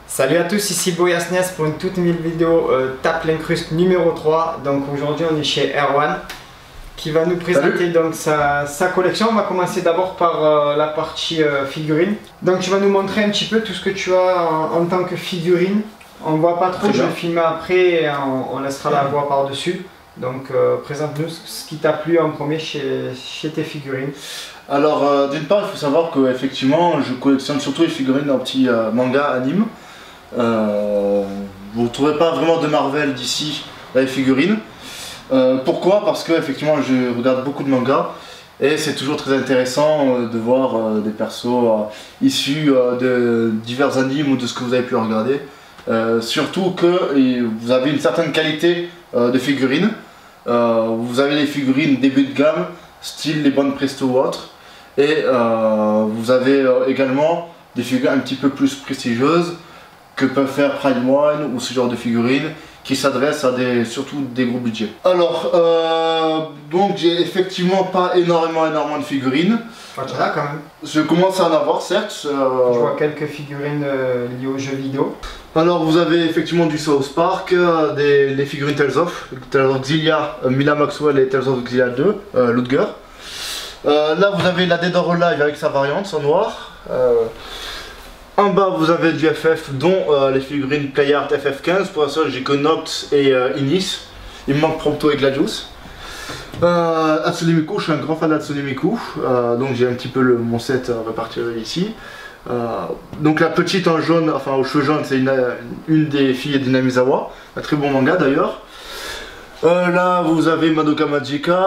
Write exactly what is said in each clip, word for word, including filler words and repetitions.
Salut à tous, ici Boyasnes pour une toute nouvelle vidéo euh, Tape l'incruste numéro trois. Donc aujourd'hui on est chez Erwan qui va nous présenter Salut. donc sa, sa collection. On va commencer d'abord par euh, la partie euh, figurine. Donc tu vas nous montrer un petit peu tout ce que tu as en, en tant que figurine. On ne voit pas trop, je vais filmer après et on, on laissera la voix par dessus. Donc euh, présente-nous ce qui t'a plu en premier chez, chez tes figurines. Alors euh, d'une part il faut savoir que effectivement je collectionne surtout les figurines en petits euh, manga, anime. Euh, vous ne trouverez pas vraiment de Marvel d'ici dans les figurines. Euh, pourquoi? Parce que effectivement je regarde beaucoup de mangas et c'est toujours très intéressant euh, de voir euh, des persos euh, issus euh, de divers animes ou de ce que vous avez pu regarder. Euh, surtout que et vous avez une certaine qualité euh, de figurines. Euh, vous avez les figurines début de gamme, style les bandes Presto ou autres. Et euh, vous avez euh, également des figurines un petit peu plus prestigieuses que peuvent faire Prime One ou ce genre de figurines qui s'adressent à des, surtout des gros budgets. Alors, euh, donc j'ai effectivement pas énormément énormément de figurines. Ah, tu en as quand même. Je commence à en avoir, certes. Euh... Je vois quelques figurines euh, liées aux jeux vidéo. Alors vous avez effectivement du South Park, euh, des les figurines Tales of, Tales of Xillia, euh, Mila Maxwell et Tales of Xillia deux, euh, Ludger. Euh, là vous avez la Dead or Alive avec sa variante en noir. Euh, En bas vous avez du F F dont euh, les figurines Playart F F quinze, pour l'instant j'ai que Noct et euh, Inis. Il me manque Prompto et Gladius. Euh, Hatsune Miku, je suis un grand fan d'Hatsune Miku, euh, donc j'ai un petit peu le, mon set euh, réparti ici. Euh, donc la petite en jaune, enfin aux cheveux jaunes, c'est une, une des filles d'Inamizawa, un très bon manga d'ailleurs. Euh, là vous avez Madoka Magica,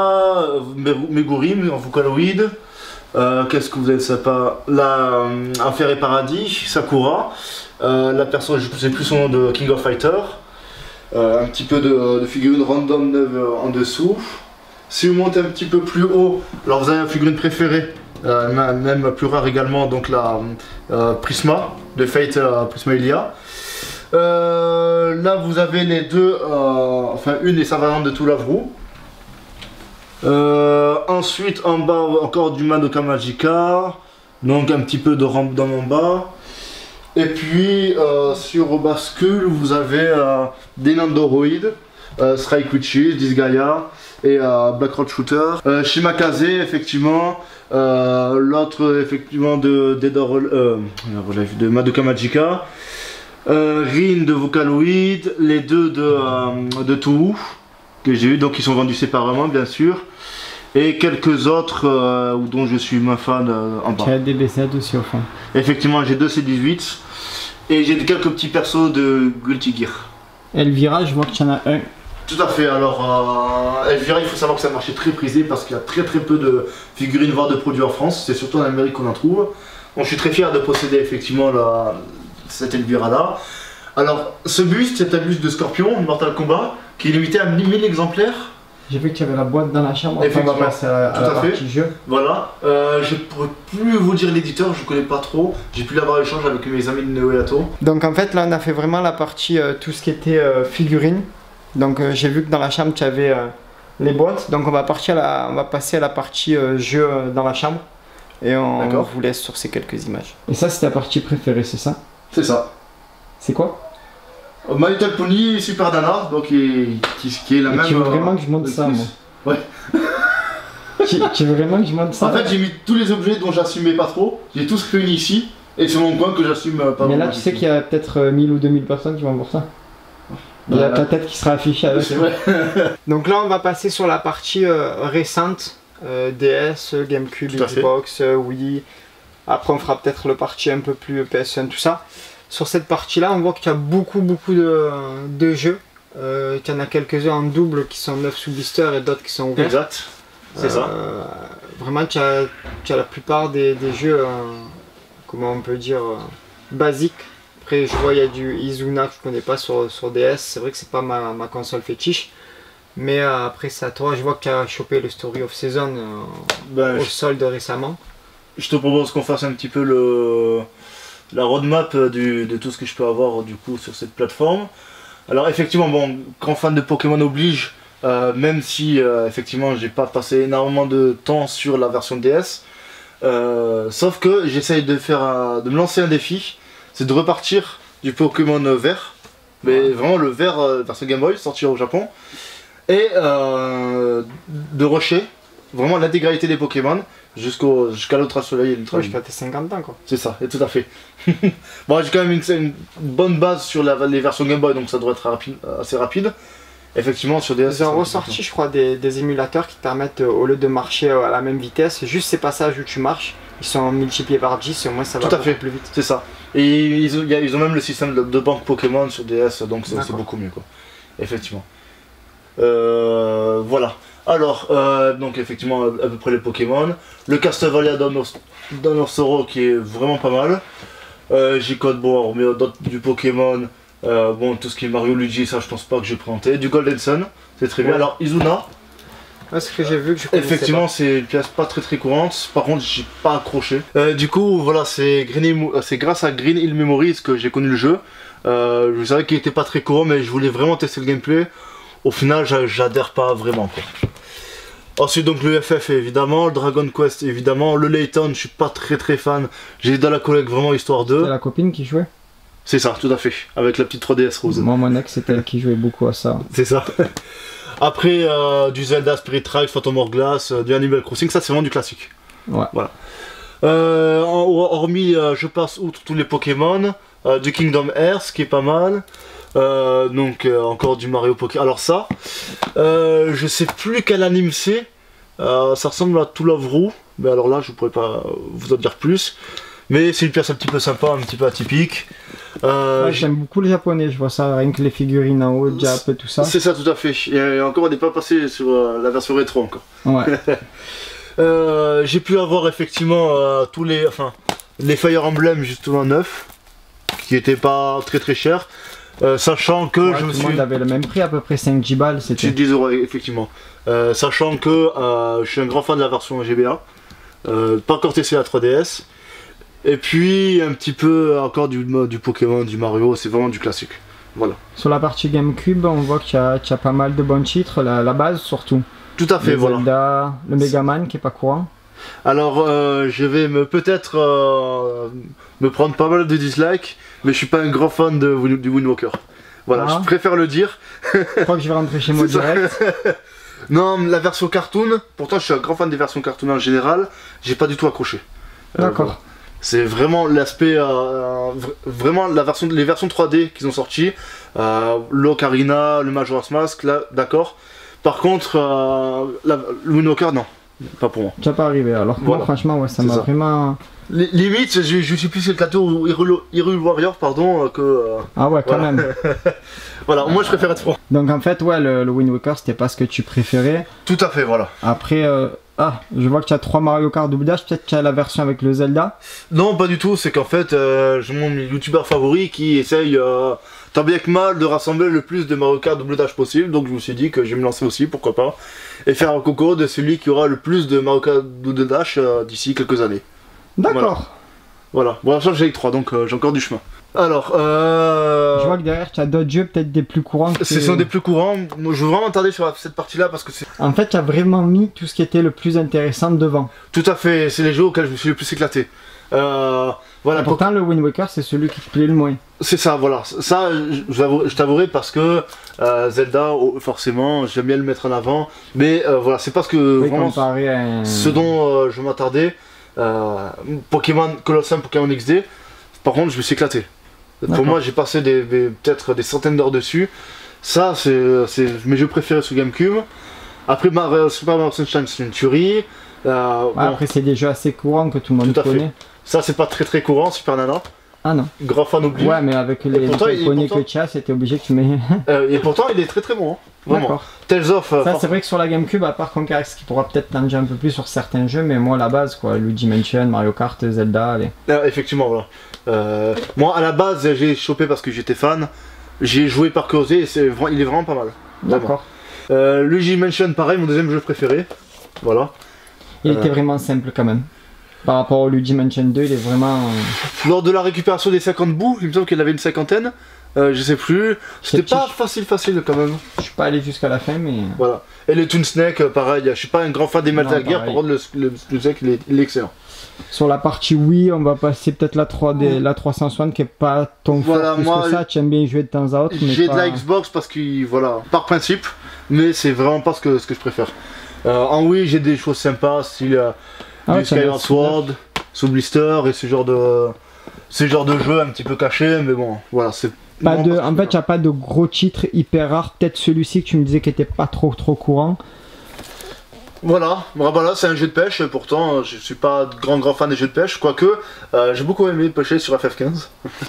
Meguri en Vocaloid. Euh, Qu'est-ce que vous avez ça pas la euh, Enfer et Paradis, Sakura, euh, la personne, je ne sais plus son nom, de King of Fighter, euh, un petit peu de, de figurines random neuve en dessous. Si vous montez un petit peu plus haut, alors vous avez la figurine préférée, euh, même plus rare également, donc la euh, Prisma de Fate, euh, Prisma Ilia. Euh, là vous avez les deux, euh, enfin une et sa variante de Toulavru. Euh, ensuite en bas encore du Madoka Magica, donc un petit peu de rampe dans en bas. Et puis euh, sur bascule vous avez euh, des Nandoroid, euh, Strike Witches, Disgaea et euh, Black Road Shooter. Euh, Shimakaze effectivement, euh, l'autre effectivement de, euh, de Madoka Magica, euh, Rin de Vocaloid, les deux de, euh, de Touhou que j'ai eu, donc ils sont vendus séparément bien sûr, et quelques autres euh, dont je suis moins fan euh, en bas. Tu as des B sept aussi au fond. Effectivement j'ai deux C dix-huit et j'ai quelques petits persos de Guilty Gear. Elvira, je vois que tu en as un. Tout à fait, alors euh, Elvira il faut savoir que c'est un marché très prisé parce qu'il y a très très peu de figurines voire de produits en France, c'est surtout en Amérique qu'on en trouve. Donc je suis très fier de posséder effectivement la, cette Elvira là. Alors ce buste, c'est un buste de Scorpion, Mortal Kombat, qui est limité à mille exemplaires. J'ai vu que tu avais la boîte dans la chambre, enfin, on va passer à, à tout la à partie fait. jeu. Voilà, euh, je pourrais plus vous dire l'éditeur, je connais pas trop. J'ai pu l'avoir échange avec mes amis de Neoyato. Donc en fait là on a fait vraiment la partie, euh, tout ce qui était euh, figurines. Donc euh, j'ai vu que dans la chambre tu avais euh, les boîtes. Donc on va, partir à la, on va passer à la partie euh, jeu euh, dans la chambre. Et on vous laisse sur ces quelques images. Et ça c'est ta partie préférée, c'est ça? C'est ça. C'est quoi? My Little Pony Super Nana, donc qui, qui, qui est la et même. Tu veux vraiment que je monte ça, moi? Ouais. tu, tu veux vraiment que je monte ça? En fait, j'ai mis tous les objets dont j'assumais pas trop, j'ai tous réunis ici, et c'est mon coin que j'assume pas. Mais là, tu sais qu'il y a peut-être mille ou deux mille personnes qui vont voir ça. Il y a ta tête qui sera affichée avec. C'est vrai. Donc là, on va passer sur la partie euh, récente, euh, D S, GameCube, Xbox, euh, Wii. Après, on fera peut-être le partie un peu plus P S un, tout ça. Sur cette partie-là, on voit qu'il y a beaucoup, beaucoup de, de jeux. Euh, qu'il y en a quelques-uns en double qui sont neufs sous blister et d'autres qui sont ouverts. Exact, c'est euh, ça. Vraiment, tu as, tu as la plupart des, des jeux, euh, comment on peut dire, euh, basiques. Après, je vois, il y a du Izuna que je connais pas sur, sur D S. C'est vrai que c'est pas ma, ma console fétiche. Mais euh, après, c'est à toi. Je vois que tu as chopé le Story of Season euh, ben, au je... solde récemment. Je te propose qu'on fasse un petit peu le... la roadmap du, de tout ce que je peux avoir du coup sur cette plateforme. Alors effectivement, bon, grand fan de Pokémon oblige, euh, même si euh, effectivement j'ai pas passé énormément de temps sur la version D S, euh, sauf que j'essaye de faire un, de me lancer un défi, c'est de repartir du Pokémon vert, mais ouais. vraiment le vert euh, version Game Boy, sorti au Japon, et euh, de Rocher, vraiment l'intégralité des Pokémon, jusqu'au jusqu'à l'Ultra Soleil et l'Ultra ouais, jusqu'à tes cinquante ans quoi. C'est ça, et tout à fait. Bon, j'ai quand même une, une bonne base sur la, les versions Game Boy, donc ça devrait être rapide, assez rapide. Effectivement, sur D S. Ils ont ressorti, je crois, des, des émulateurs qui te permettent, euh, au lieu de marcher euh, à la même vitesse, juste ces passages où tu marches, ils sont multipliés par dix et au moins ça va tout à fait plus vite. C'est ça. Et ils ont, ils ont même le système de, de banque Pokémon sur D S, donc c'est beaucoup mieux quoi. Effectivement. Euh, voilà. Alors, euh, donc effectivement, à peu près les Pokémon. Le Castlevania Dawn of Sorrow qui est vraiment pas mal. Euh, J-Code, bon, mais d'autres du Pokémon. Euh, bon, tout ce qui est Mario Luigi, ça je pense pas que j'ai présenté. Du Golden Sun, c'est très bien. Ouais. Alors, Izuna. Ouais, ce que j'ai vu que je effectivement, c'est une pièce pas très très courante. Par contre, j'ai pas accroché. Euh, du coup, voilà, c'est grâce à Green Hill Memories que j'ai connu le jeu. Euh, je savais qu'il était pas très courant, mais je voulais vraiment tester le gameplay. Au final, j'adhère pas vraiment quoi. Ensuite, donc le F F évidemment, le Dragon Quest évidemment, le Layton, je suis pas très très fan. J'ai dans la collecte vraiment histoire de. C'est la copine qui jouait. C'est ça, tout à fait, avec la petite trois D S rose. Moi, mon ex, c'était elle qui jouait beaucoup à ça. C'est ça. Après, euh, du Zelda, Spirit Tracks, Phantom Hourglass, euh, du Animal Crossing, ça c'est vraiment du classique. Ouais. Voilà. Euh, hormis, euh, je passe outre tous les Pokémon, euh, du Kingdom Hearts, qui est pas mal. Euh, donc, euh, encore du Mario Pokémon. Alors ça, euh, je sais plus quel anime c'est. Euh, ça ressemble à To Love Ru, mais alors là, je pourrais pas vous en dire plus. Mais c'est une pièce un petit peu sympa, un petit peu atypique. Euh, ouais, j'aime beaucoup le japonais, je vois ça, rien que les figurines en haut, Jap et tout ça. C'est ça, tout à fait. Et encore, on n'est pas passé sur euh, la version rétro encore. Ouais. euh, J'ai pu avoir effectivement euh, tous les, enfin, les Fire Emblem justement neufs, qui n'étaient pas très très chers. Euh, sachant que ouais, je tout me le suis... monde avait le même prix, à peu près cinq dix balles. C'était dix euros, effectivement. Euh, sachant que euh, je suis un grand fan de la version G B A. Euh, pas encore testé la trois D S. Et puis un petit peu encore du, du Pokémon, du Mario, c'est vraiment du classique. Voilà. Sur la partie GameCube, on voit qu'il y, y a pas mal de bons titres, la, la base surtout. Tout à fait, le voilà. Zelda, le Megaman qui est pas courant. Alors euh, je vais me peut-être euh, me prendre pas mal de dislikes, mais je suis pas un grand fan de, du Wind Walker. Voilà, ah. je préfère le dire. Je crois que je vais rentrer chez moi direct. Non, la version cartoon, pourtant je suis un grand fan des versions cartoon en général, j'ai pas du tout accroché. D'accord. Euh, voilà. C'est vraiment l'aspect, euh, vraiment la version, les versions trois D qu'ils ont sorties, euh, l'Ocarina, le Majora's Mask, là, d'accord. Par contre, euh, la, le Wind Walker, non, pas pour moi. Tu n'as pas arrivé, alors que voilà. Moi, franchement, ouais, ça m'a vraiment... L limite, je, je suis plus éclaté au Hyrule Warrior, pardon, que... Euh, ah ouais, quand voilà. même. Voilà, moi je préfère être franc. Donc en fait, ouais, le, le Wind Walker, c'était pas ce que tu préférais. Tout à fait, voilà. Après... Euh... Ah, je vois que tu as trois Mario Kart Double Dash, peut-être que tu as la version avec le Zelda. Non, pas du tout, c'est qu'en fait, euh, j'ai mon youtubeur favori qui essaye euh, tant bien que mal de rassembler le plus de Mario Kart Double Dash possible, donc je me suis dit que je vais me lancer aussi, pourquoi pas, et faire un concours de celui qui aura le plus de Mario Kart Double Dash euh, d'ici quelques années. D'accord. Voilà, bon, ça j'ai trois, donc euh, j'ai encore du chemin. Alors, euh... je vois que derrière tu as d'autres jeux peut-être des plus courants. Que... Ce sont des plus courants. Moi, je veux vraiment m'attarder sur cette partie-là parce que c'est. En fait, tu as vraiment mis tout ce qui était le plus intéressant devant. Tout à fait. C'est les jeux auxquels je me suis le plus éclaté. Euh... Voilà. Et pourtant, pour... le Wind Waker, c'est celui qui te plaît le moins. C'est ça. Voilà. Ça, je t'avouerai parce que euh, Zelda, forcément, j'aime bien le mettre en avant. Mais euh, voilà, c'est parce que oui, vraiment à un... ce dont euh, je m'attardais. Euh, Pokémon Colosseum, Pokémon X D. Par contre, je me suis éclaté. Pour moi, j'ai passé des, des, peut-être des centaines d'heures dessus. Ça, c'est mes jeux préférés sur GameCube. Après, Mario, Super Mario Sunshine, c'est une tuerie. Euh, ouais, bon. Après, c'est des jeux assez courants que tout le monde tout à connaît. Fait. Ça, c'est pas très très courant, Super Nana. Ah non. Grand fan oublié. Ouais, mais avec les poneys que tu as, c'était obligé que tu mets. euh, et pourtant, il est très très bon. Hein. D'accord. Tales of. Euh, ça, c'est vrai que sur la GameCube, à part Conquest, qui pourra peut-être t'en dire un peu plus sur certains jeux, mais moi, la base, quoi, Luigi Mansion, Mario Kart, Zelda, allez. Euh, effectivement, voilà. Euh, moi, à la base, j'ai chopé parce que j'étais fan. J'ai joué par curiosité et c'est il est vraiment pas mal. D'accord. Euh, Luigi Mansion, pareil, mon deuxième jeu préféré. Voilà. Il euh... était vraiment simple quand même. Par rapport au Luigi Mansion deux, il est vraiment... Lors de la récupération des cinquante bouts, il me semble qu'il avait une cinquantaine. Euh, je sais plus. C'était pas facile facile quand même. Je suis pas allé jusqu'à la fin, mais... Voilà. Et le Toon Snake, pareil. Je suis pas un grand fan des Metal Gear, par contre le, le, le Snake il est, il est excellent. Sur la partie Wii, on va passer peut-être la trois D, la trois cent soixante qui est pas ton voilà, fort plus moi, que ça, tu aimes bien jouer de temps à autre. J'ai pas... de la Xbox parce que, voilà, par principe, mais c'est vraiment pas ce que, ce que je préfère. Euh, en Wii, j'ai des choses sympas, style euh, ah, du Skyward Sword, Soul Blister et ce genre de, ce genre de jeu un petit peu caché, mais bon, voilà, c'est... Pas de, en fait, il n'y a pas de gros titres hyper rares, peut-être celui-ci que tu me disais qui était pas trop trop courant. Voilà, voilà, c'est un jeu de pêche, pourtant je suis pas grand grand fan des jeux de pêche, quoique euh, j'ai beaucoup aimé pêcher sur F F quinze.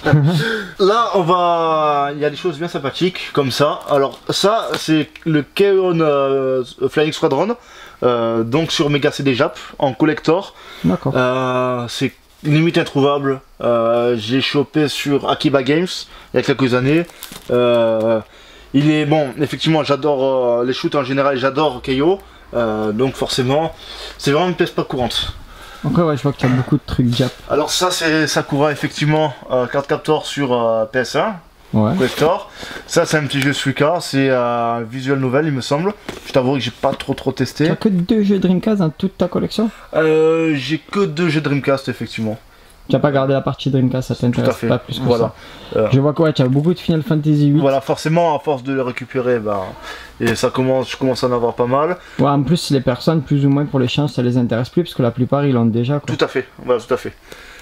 Là on va, il y a des choses bien sympathiques comme ça. Alors ça c'est le K-On! euh, Flying Squadron, euh, donc sur Mega C D Jap en collector. D'accord. Euh, c'est limite introuvable, euh, j'ai chopé sur Akiba Games il y a quelques années. Euh, il est bon, effectivement j'adore euh, les shoots en général, j'adore K O. Euh, donc forcément, c'est vraiment une pièce pas courante. Ok, ouais, je vois que tu as beaucoup de trucs Jap. Alors ça c'est Sakura effectivement, euh, carte captor sur euh, P S un, ouais. collector. Ça c'est un petit jeu Suika, c'est un euh, visual novel il me semble. Je t'avoue que j'ai pas trop trop testé. Tu as que deux jeux Dreamcast dans toute ta collection? euh, J'ai que deux jeux Dreamcast effectivement. Tu n'as pas gardé la partie Dreamcast, ça t'intéresse pas plus que voilà. ça. Euh... Je vois quoi, ouais, tu as beaucoup de Final Fantasy huit. Voilà, forcément, à force de les récupérer, bah, et ça commence, je commence à en avoir pas mal. Ouais, en plus, les personnes, plus ou moins pour l'échange, ça les intéresse plus, parce que la plupart, ils l'ont déjà. Quoi. Tout à fait, voilà, tout à fait.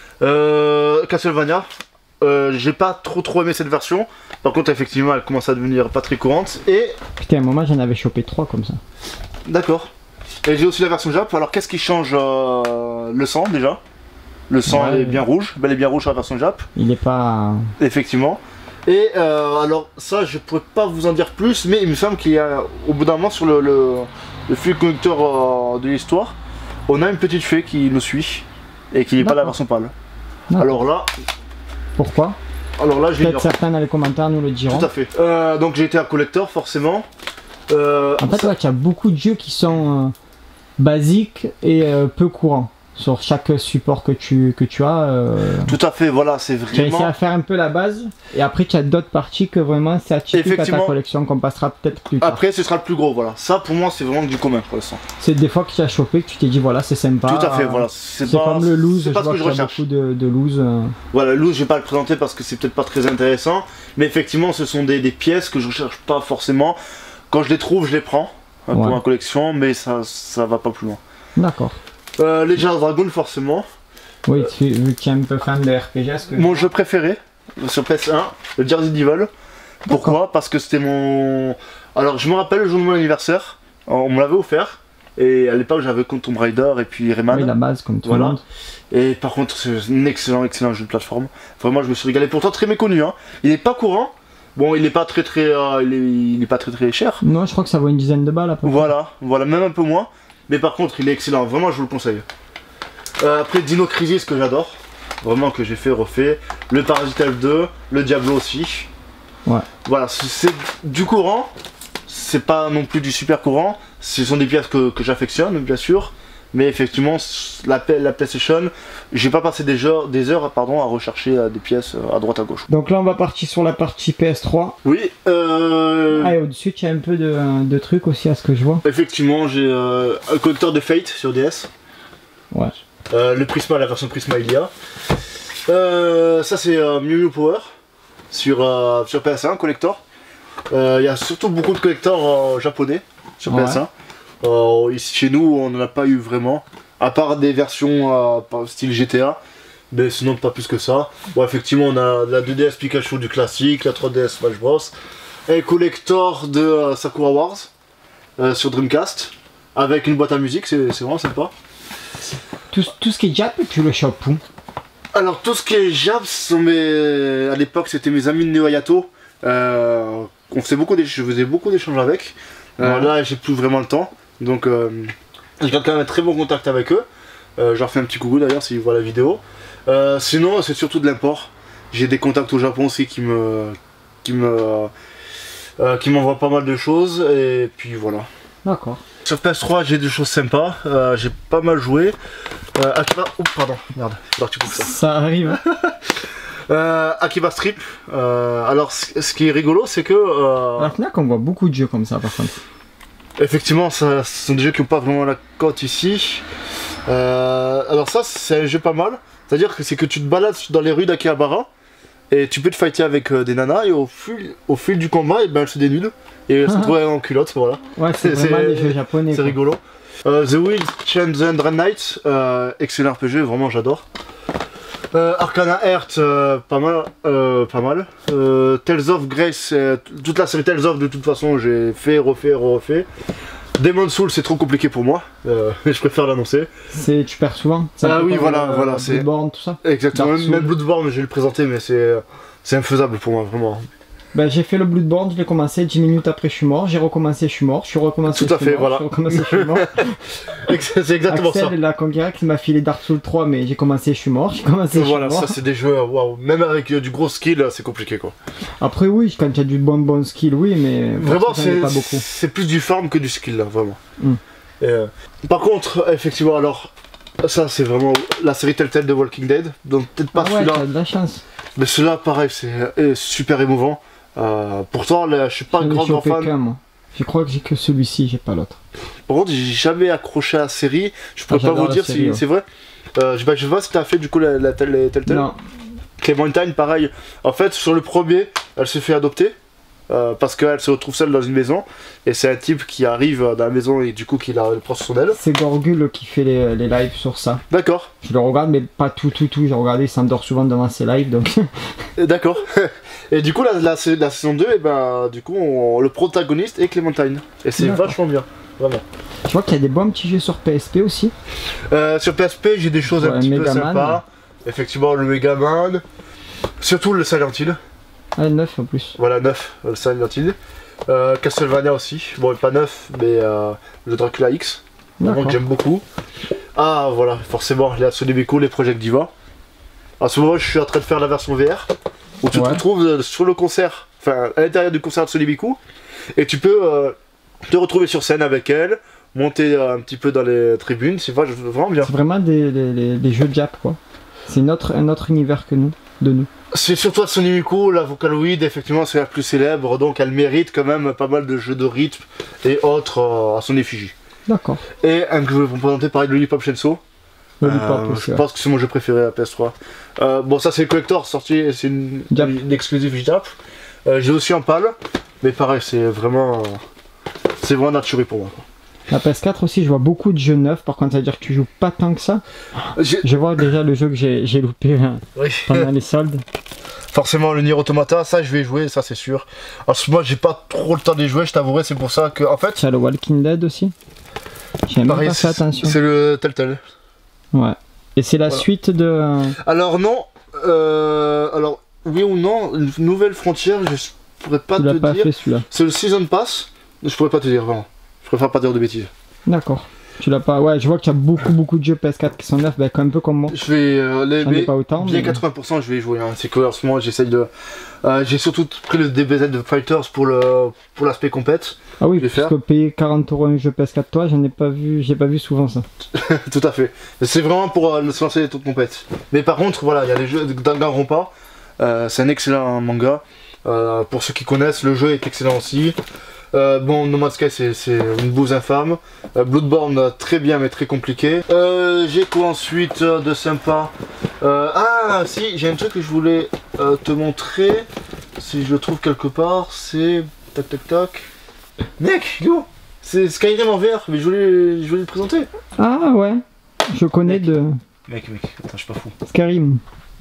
Euh, Castlevania, euh, j'ai pas trop trop aimé cette version. Par contre, effectivement, elle commence à devenir pas très courante. Et... Putain, à un moment, j'en avais chopé trois comme ça. D'accord. Et j'ai aussi la version Jap. Alors, qu'est-ce qui change euh, le sang déjà? Le sang ouais, est bien rouge, bel et bien rouge sur la version Jap. Il est pas... Effectivement. Et euh, alors ça je pourrais pas vous en dire plus, mais il me semble qu'il y a au bout d'un moment sur le, le, le fil conducteur euh, de l'histoire, on a une petite fée qui nous suit et qui n'est pas la version pâle. Alors là... Pourquoi? Alors là je Peut-être certains dans les commentaires nous le diront. Tout à fait. Euh, donc j'ai été un collector forcément. Euh, en fait ça... ouais, tu as beaucoup de jeux qui sont euh, basiques et euh, peu courants. Sur chaque support que tu, que tu as. Euh, Tout à fait, voilà, c'est vraiment... Tu as essayé à faire un peu la base, et après tu as d'autres parties que vraiment c'est atypique à ta collection qu'on passera peut-être plus tard. Après ce sera le plus gros, voilà. Ça pour moi c'est vraiment du commun pour l'instant. C'est des fois que tu as chopé, que tu t'es dit voilà c'est sympa. Tout à fait, voilà. C'est pas... comme le loose, je pas vois ce que je recherche. beaucoup de, de loose. Euh... Voilà, le loose je vais pas le présenter parce que c'est peut-être pas très intéressant, mais effectivement ce sont des, des pièces que je recherche pas forcément. Quand je les trouve je les prends hein, ouais. pour ma collection, mais ça, ça va pas plus loin. D'accord. Euh, Legend of Dragoon forcément. Oui, tu, vu que tu es un peu fan de R P G. Que mon je... jeu préféré sur P S un, le Jersey Devil. Pourquoi? Parce que c'était mon... Alors je me rappelle le jour de mon anniversaire, on me l'avait offert. Et à l'époque j'avais contre Tomb Raider et puis Rayman. Oui, la base comme tout voilà. le monde. Et par contre c'est un excellent excellent jeu de plateforme. Vraiment je me suis régalé, pourtant très méconnu hein. Il n'est pas courant. Bon, il n'est pas très très euh, il, est, il est pas très très cher. Non, je crois que ça vaut une dizaine de balles à peu près. Voilà, voilà, même un peu moins. Mais par contre, il est excellent, vraiment, je vous le conseille. Euh, après, Dino Crisis, que j'adore, vraiment, que j'ai fait, refait. Le Parasite deux, le Diablo aussi. Ouais. Voilà, c'est du courant, c'est pas non plus du super courant. Ce sont des pièces que, que j'affectionne, bien sûr. Mais effectivement, la, la PlayStation, j'ai pas passé des heures, des heures pardon, à rechercher euh, des pièces euh, à droite à gauche. Donc là, on va partir sur la partie P S trois. Oui. Euh... Ah, et au-dessus, tu as un peu de, de trucs aussi à ce que je vois. Effectivement, j'ai euh, un collecteur de Fate sur D S. Ouais. Euh, le Prisma, la version Prisma il y a. Euh, ça, c'est euh, Mew Mew Power sur, euh, sur P S un, collector. Il euh, y a surtout beaucoup de collectors euh, japonais sur P S un. Ouais. Euh, ici chez nous on n'en a pas eu vraiment, à part des versions euh, style G T A, mais sinon pas plus que ça. Bon effectivement on a la deux D S Pikachu du classique, la trois D S Smash Bros, un collector de euh, Sakura Wars euh, sur Dreamcast, avec une boîte à musique, c'est vraiment sympa. Tout, tout ce qui est Jap, tu le chopes où? Alors tout ce qui est Jap, sont mes... à l'époque c'était mes amis de Neo Ayato, euh, on faisait beaucoup je faisais beaucoup d'échanges avec, euh, ouais. Là j'ai plus vraiment le temps. Donc euh, je garde quand même un très bon contact avec eux. Euh, je leur fais un petit coucou d'ailleurs s'ils voient la vidéo. Euh, sinon c'est surtout de l'import. J'ai des contacts au Japon aussi qui me qui me euh, qui m'envoient pas mal de choses et puis voilà. D'accord. Sur P S trois j'ai des choses sympas. Euh, j'ai pas mal joué. Euh, Akiba... Oh pardon, merde. Alors tu coupes ça. Ça arrive. euh, Akiba Strip. Euh, alors ce qui est rigolo c'est que... Euh... À la Fnac on voit beaucoup de jeux comme ça par contre. Effectivement, ça, ce sont des jeux qui n'ont pas vraiment la cote ici. Euh, alors ça, c'est un jeu pas mal. C'est-à-dire que c'est que tu te balades dans les rues d'Akihabara et tu peux te fighter avec euh, des nanas et au fil, au fil du combat, et ben, elles se dénudent et elles se retrouvent en culotte, voilà. Ouais, c'est vraiment les jeux japonais. C'est rigolo. Euh, The Wild Chanzen Dread Knight, euh, excellent R P G, vraiment j'adore. Euh, Arcana Heart, euh, pas mal. Euh, pas mal. Euh, Tales of Grace, euh, toute la série Tales of de toute façon j'ai fait, refait, refait. Demon Soul c'est trop compliqué pour moi, euh, je préfère l'annoncer. C'est tu perds souvent. Ah oui voilà, euh, voilà c'est. Bloodborne tout ça. Exactement, même, même Bloodborne je vais le présenter mais c'est c'est infaisable pour moi vraiment. Ben, j'ai fait le Bloodborne, je l'ai commencé dix minutes après je suis mort, j'ai recommencé, je suis mort, je suis recommencé, tout à je suis fait, mort, voilà. je suis recommencé, je suis mort. C'est exactement Axel, ça. la Conquérant qui m'a filé Dark Souls trois, mais j'ai commencé, je suis mort, j'ai commencé, je Voilà, suis mort. ça c'est des jeux, waouh, même avec euh, du gros skill, c'est compliqué quoi. Après oui, quand il y a du bon bon skill, oui, mais vraiment c'est pas beaucoup. c'est plus du farm que du skill là, vraiment. Mm. Et, euh, par contre, effectivement, alors, ça c'est vraiment la série Telltale de Walking Dead, donc peut-être pas Ah ouais, celui-là, t'as de la chance. mais celui-là pareil, c'est euh, super émouvant. Euh, pourtant, là, je suis pas un grand, grand fan. Qu'un, moi. Je crois que j'ai que celui-ci, j'ai pas l'autre. Par contre, j'ai jamais accroché à la série. Je pourrais Ah, pas vous dire série, si ouais. c'est vrai. Euh, je, bah, je sais pas si t'as fait du coup la, la, la, la Telltale. Non. Clémentine, pareil. En fait, sur le premier, elle se fait adopter. Euh, parce qu'elle se retrouve seule dans une maison et c'est un type qui arrive dans la maison et du coup qui la prend sur son aile. C'est Gorgul qui fait les, les lives sur ça. D'accord. Je le regarde mais pas tout tout tout, j'ai regardé, il s'endort souvent devant ses lives donc... D'accord. Et du coup la, la, la saison deux, et ben, du coup on, le protagoniste est Clémentine. Et c'est vachement bien, vraiment. Tu vois qu'il y a des bons petits jeux sur P S P aussi. Euh, sur P S P j'ai des choses ouais, un petit peu sympas. Effectivement le Megaman. Surtout le Silent Hill. Ah, neuf en plus. Voilà, neuf, le Silent Hill. Euh, Castlevania aussi, bon pas neuf, mais euh, le Dracula X, vraiment que j'aime beaucoup. Ah voilà, forcément, la Sonibico, les Project Diva. En ce moment, je suis en train de faire la version V R, où tu ouais. te retrouves sur le concert, enfin à l'intérieur du concert de Sonibico, et tu peux euh, te retrouver sur scène avec elle, monter euh, un petit peu dans les tribunes, c'est vraiment bien. C'est vraiment des, des, des jeux de Jap quoi. C'est notre, un autre univers que nous, de nous. C'est surtout Sonibico, la Vocaloid, effectivement c'est la plus célèbre, donc elle mérite quand même pas mal de jeux de rythme et autres euh, à son effigie. D'accord. Et un que je vais vous présenter pareil de Lollipop Chainsaw. Lollipop euh, aussi, je ouais. pense que c'est mon jeu préféré à P S trois. Euh, bon ça c'est le collector sorti, c'est une, une exclusive Jap. Euh, J'ai aussi un pal, mais pareil c'est vraiment, euh, c'est vraiment naturel pour moi. Quoi. La P S quatre aussi, je vois beaucoup de jeux neufs, par contre ça veut dire que tu joues pas tant que ça. Je vois déjà le jeu que j'ai loupé hein, oui. pendant les soldes. Forcément le Nier Automata, ça je vais jouer, ça c'est sûr. Alors moi j'ai pas trop le temps de jouer, je t'avouerai, c'est pour ça que en fait... Tu as le Walking Dead aussi. J'ai même pas fait attention. C'est le Telltale. Ouais. Et c'est la voilà. suite de... Alors non, euh, alors oui ou non, une nouvelle frontière, je pourrais pas tu te pas dire. C'est le Season Pass, je pourrais pas te dire vraiment. Je préfère pas dire de bêtises. D'accord. Tu l'as pas. Ouais, je vois qu'il y a beaucoup beaucoup de jeux P S quatre qui sont neufs, bah, un peu comme moi. Je vais euh, les mais pas autant, bien mais... quatre-vingts pour cent je vais y jouer. Hein. C'est que en ce moment j'essaye de. Euh, J'ai surtout pris le D B Z de Fighters pour le pour l'aspect compète. Ah oui, parce que payer quarante euros un jeu P S quatre, toi, j'en ai pas vu, j'ai pas vu souvent ça. Tout à fait. C'est vraiment pour euh, se lancer les trucs compètes. Mais par contre, voilà, il y a les jeux Danganronpa. Euh, C'est un excellent manga. Euh, pour ceux qui connaissent, le jeu est excellent aussi. Euh, bon, No Man's Sky c'est une bouse infâme. Euh, Bloodborne très bien mais très compliqué. Euh, j'ai quoi ensuite euh, de sympa euh, Ah si, j'ai un truc que je voulais euh, te montrer. Si je le trouve quelque part, c'est... Tac tac tac. Mec, go, c'est Skyrim en V R, mais je voulais, je voulais le présenter. Ah ouais, je connais mec. de... Mec, mec, attends, je suis pas fou. Skyrim.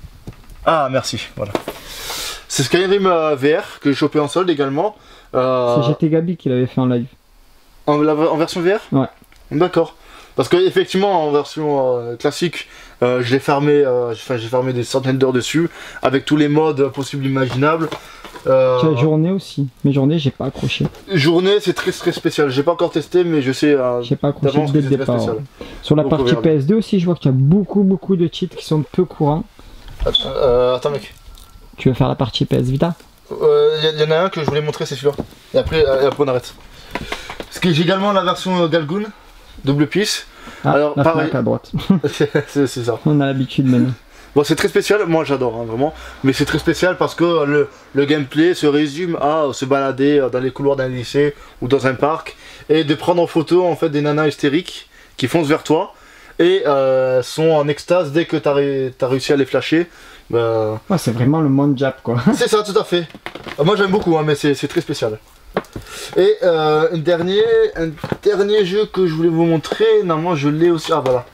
Ah merci, voilà. C'est Skyrim euh, V R que j'ai chopé en solde également. Euh... C'est G T Gabi qui l'avait fait en live. En, la, en version V R? Ouais. D'accord. Parce que effectivement en version euh, classique, euh, je l'ai fermé, euh, enfin j'ai fermé des centaines d'heures dessus, avec tous les modes possibles imaginables. Euh... Tu as journée aussi, mais journée j'ai pas accroché. Journée c'est très très spécial, j'ai pas encore testé mais je sais. Euh, j'ai pas accroché dès le départ. Ouais. Sur la Donc, partie P S deux aussi je vois qu'il y a beaucoup beaucoup de cheats qui sont peu courants. Attends, euh, attends mec. Tu veux faire la partie P S Vita? Il euh, y, y en a un que je voulais montrer, c'est celui-là. Et après, euh, et après on arrête. Parce que j'ai également la version Galgun, double piste. Ah, alors la pareil. À droite. C'est ça. On a l'habitude maintenant. Bon, c'est très spécial, moi j'adore hein, vraiment. Mais c'est très spécial parce que le, le gameplay se résume à se balader dans les couloirs d'un lycée ou dans un parc et de prendre en photo en fait des nanas hystériques qui foncent vers toi. et euh, sont en extase dès que tu as, ré as réussi à les flasher. Bah... Ouais, c'est vraiment le monde Jap quoi. C'est ça, tout à fait. Moi j'aime beaucoup, hein, mais c'est très spécial. Et euh, un, dernier, un dernier jeu que je voulais vous montrer, normalement je l'ai aussi. Ah voilà.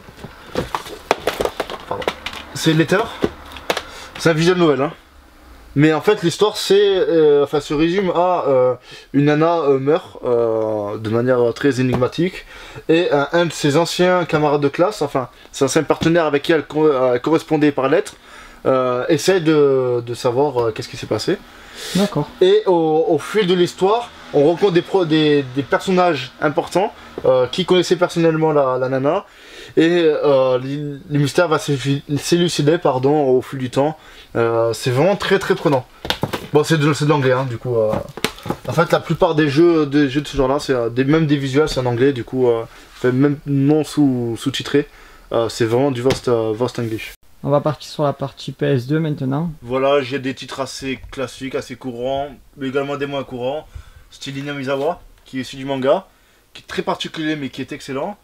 C'est Letter. C'est un visual novel. Hein. Mais en fait l'histoire c'est, euh, enfin se résume à euh, une nana euh, meurt euh, de manière très énigmatique et euh, un de ses anciens camarades de classe, enfin ses anciens partenaires avec qui elle, co elle correspondait par lettre, euh, essaie de, de savoir euh, qu'est-ce qui s'est passé. D'accord. Et au, au fil de l'histoire, on rencontre des, pro, des, des personnages importants euh, qui connaissaient personnellement la, la nana. Et euh, le mystère va s'élucider pardon, au fil du temps. Euh, c'est vraiment très très prenant. Bon, c'est de, de l'anglais, hein, du coup. Euh, en fait, la plupart des jeux, des jeux de ce genre-là, c'est des, même des visuels, c'est en anglais, du coup, euh, même non sous-titré. Sous euh, c'est vraiment du vast, uh, vast English. On va partir sur la partie P S deux maintenant. Voilà, j'ai des titres assez classiques, assez courants, mais également des moins courants. Style Inamizawa, qui est issu du manga, qui est très particulier mais qui est excellent.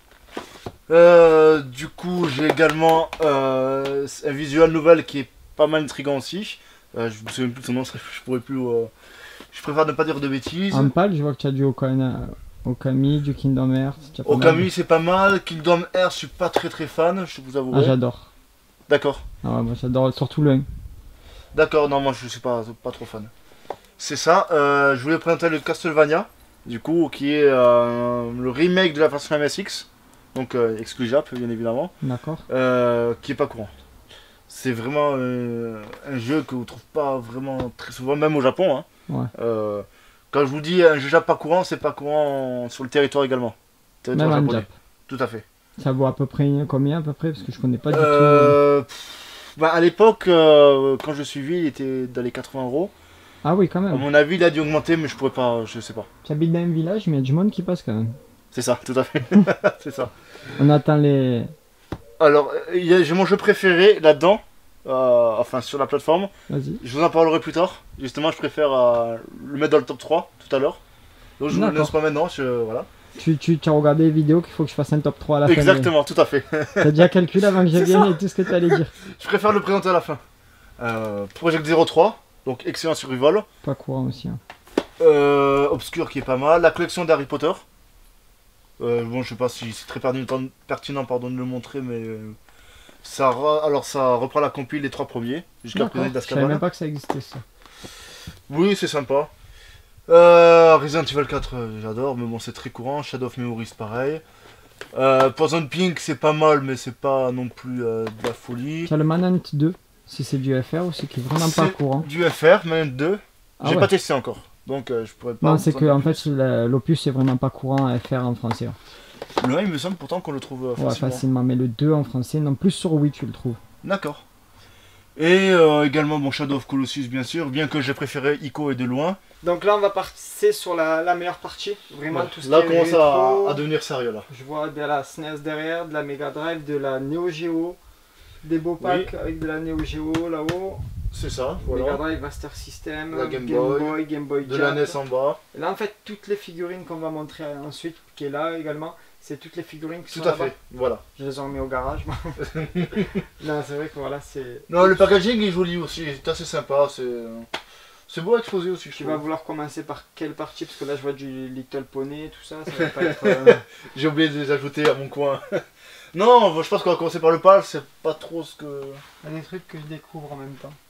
Euh, du coup, j'ai également euh, un visual novel qui est pas mal intriguant aussi. Euh, je me souviens plus de son nom, je pourrais plus. Euh, je préfère ne pas dire de bêtises. Ampal, je vois que tu as du Okana, Okami, du Kingdom Hearts. Okami, c'est pas mal. Kingdom Hearts, je suis pas très très fan, je vous avoue. Ah, j'adore. D'accord. Ah ouais, moi j'adore surtout le un. D'accord, non, moi je suis pas, pas trop fan. C'est ça, euh, je voulais présenter le Castlevania, du coup, qui est euh, le remake de la version M S X, donc euh, exclu Jap, bien évidemment. D'accord. Euh, qui est pas courant. C'est vraiment euh, un jeu que vous trouvez pas vraiment très souvent, même au Japon. Hein. Ouais. Euh, quand je vous dis un jeu Jap pas courant, c'est pas courant sur le territoire également. Territoire même japonais. en Jap. Tout à fait. Ça vaut à peu près combien à peu près, parce que je connais pas du euh, tout. Pff, bah, à l'époque, euh, quand je suivis, il était dans les quatre-vingts euros. Ah oui, quand même. À mon avis, il a dû augmenter, mais je pourrais pas, je sais pas. Tu habites dans un village, mais il y a du monde qui passe quand même. C'est ça, tout à fait. C'est ça. On attend les... Alors, j'ai mon jeu préféré là-dedans, euh, enfin sur la plateforme. Vas-y. Je vous en parlerai plus tard. Justement, je préfère euh, le mettre dans le top trois tout à l'heure. Donc je vous le laisse pas maintenant, je, voilà. Tu, tu, tu as regardé les vidéos qu'il faut que je fasse un top trois à la Exactement, fin. Exactement, tout à fait. T'as déjà calculé avant que je vienne et tout ce que tu allais dire. Je préfère le présenter à la fin. Euh, Project zéro trois, donc excellent survival. Pas courant aussi. Hein. Euh, Obscure qui est pas mal. La collection d'Harry Potter. Euh, bon, je sais pas si c'est très pertinent, pertinent pardon, de le montrer, mais euh, ça, alors ça reprend la compile des trois premiers jusqu'à présent d'Azkaban. Je savais même pas que ça existait ça. Oui, c'est sympa. Euh, Resident Evil quatre, euh, j'adore, mais bon, c'est très courant. Shadow of Memories, pareil. Euh, Poison Pink, c'est pas mal, mais c'est pas non plus euh, de la folie. Tu as le Manhunt deux, si c'est du F R ou c'est qui est vraiment pas courant. Du F R, Manhunt deux. Ah j'ai ouais. pas testé encore, donc euh, je pourrais pas. Non, c'est que en fait l'opus est vraiment pas courant à F R en français. Hein. Le un, il me semble pourtant qu'on le trouve euh, facilement. Ouais, facilement, mais le deux en français, non, plus sur Wii tu le trouves. D'accord. Et euh, également bon, Shadow of Colossus, bien sûr, bien que j'ai préféré Ico et de loin. Donc là, on va passer sur la, la meilleure partie. Vraiment, ouais. Tout ce là, qui on commence à, à devenir sérieux. Là. Je vois de la S N E S derrière, de la Mega Drive, de la Neo Geo, des beaux packs oui. Avec de la Neo Geo là-haut. C'est ça, voilà. Mega Drive, Master System, la Game, Game Boy, Boy, Game Boy de Jap. La N E S en bas. Et là, en fait, toutes les figurines qu'on va montrer ensuite, qui est là également, c'est toutes les figurines qui Tout sont à fait, voilà. Je les ai mis au garage. Non, c'est vrai que voilà, c'est... Non, le packaging est joli aussi, c'est assez sympa, c'est... C'est beau à exposer aussi. Tu vas vouloir commencer par quelle partie? Parce que là je vois du Little Pony, tout ça, ça va pas être... Euh... J'ai oublié de les ajouter à mon coin. Non, je pense qu'on va commencer par le P A L, c'est pas trop ce que... Il y a des trucs que je découvre en même temps.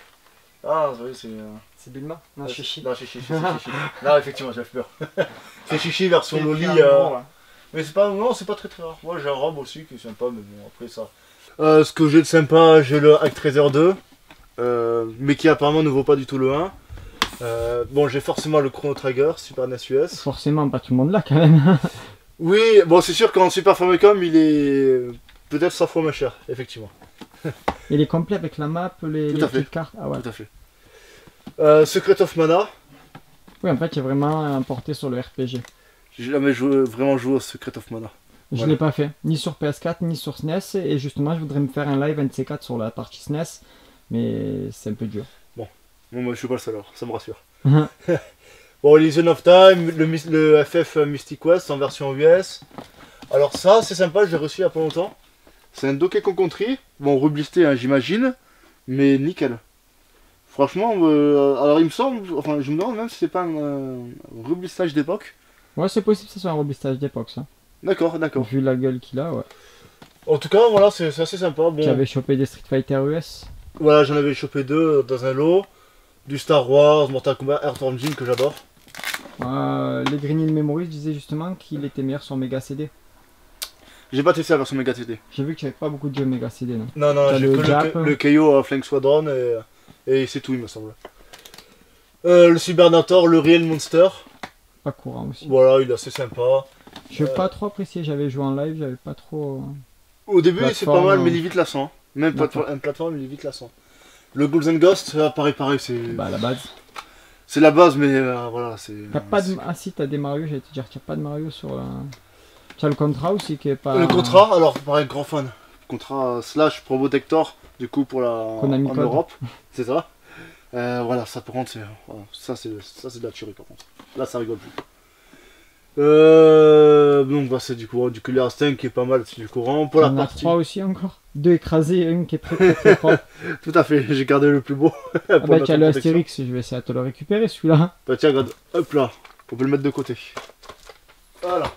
Ah, oui, c'est... Euh... C'est Bulma? Non, Chichi. Non, Chichi, c'est Chichi. Non, effectivement, j'ai peur. C'est Chichi version Loli. Euh... Mais c'est pas... Non, c'est pas très très rare. Moi j'ai un robe aussi qui est sympa, mais bon, après ça... Euh, ce que j'ai de sympa, j'ai le Hack Treasure deux. Euh, mais qui apparemment ne vaut pas du tout le un. Euh, bon, j'ai forcément le Chrono Trigger, Super N E S U S. Forcément, pas tout le monde là quand même. Oui, bon, c'est sûr qu'en Super Famicom, il est peut-être cent fois moins cher, effectivement. Il est complet avec la map, les, les petites cartes. Ah ouais. Tout à fait. Euh, Secret of Mana. Oui, en fait, il est vraiment porté sur le R P G. J'ai jamais joué, vraiment joué au Secret of Mana. Je voilà. l'ai pas fait, ni sur P S quatre, ni sur S N E S. Et justement, je voudrais me faire un live un de ces quatre sur la partie S N E S. Mais c'est un peu dur. Bon, bon moi, je suis pas le seul alors, ça me rassure. Bon, Elysian of Time, le, le F F Mystic Quest en version U S. Alors ça, c'est sympa, je l'ai reçu il y a pas longtemps. C'est un Donkey Kong Country, bon reblisté hein, j'imagine, mais nickel. Franchement, euh, alors il me semble, enfin je me demande même si c'est pas un euh, reblistage d'époque. Ouais, c'est possible que ce soit un reblistage d'époque, ça. D'accord, d'accord. Vu la gueule qu'il a, ouais. En tout cas, voilà, c'est assez sympa. Bon. Tu avais chopé des Street Fighter U S. Voilà, j'en avais chopé deux dans un lot. Du Star Wars, Mortal Kombat, Earth Engine que j'adore. Euh, les Green Hill Memories disaient justement qu'il était meilleur sur Mega C D. J'ai pas testé la version Mega C D. J'ai vu que tu n'avais pas beaucoup de jeux Mega C D, non? Non, non, j'ai le, que Jap. le, le K O uh, Flank Squadron et, et c'est tout, il me semble. Euh, le Cybernator, le Real Monster. Pas courant aussi. Voilà, il est assez sympa. Je n'ai euh... pas trop apprécié, j'avais joué en live, j'avais pas trop... Au début, c'est pas mal, mais il est vite lassant. Même plateforme, une plateforme, il est vite lassant. Le Golden Ghost, là, pareil, pareil, c'est... Bah, la base. C'est la base, mais euh, voilà, c'est... T'as pas de... Ah si, t'as des Mario, j'allais te dire, t'as pas de Mario sur... Euh... T'as le Contra aussi qui est pas... Le Contra, alors, pareil, grand fan. Contra slash Probotector, du coup, pour la... Konami en Code. Europe, c'est ça. Euh, voilà, ça par contre, c'est... Voilà, ça, c'est de la tuerie, par contre. Là, ça rigole plus. Euh, donc bah, c'est du courant, du Killer Instinct qui est pas mal, c'est du courant. Pour la partie... trois aussi encore. Deux écrasés et une qui est très très très fort. Tout à fait, j'ai gardé le plus beau. Ah bah tu as le Astérix, je vais essayer de te le récupérer celui-là. Bah tiens, regarde, hop là, on peut le mettre de côté. Voilà.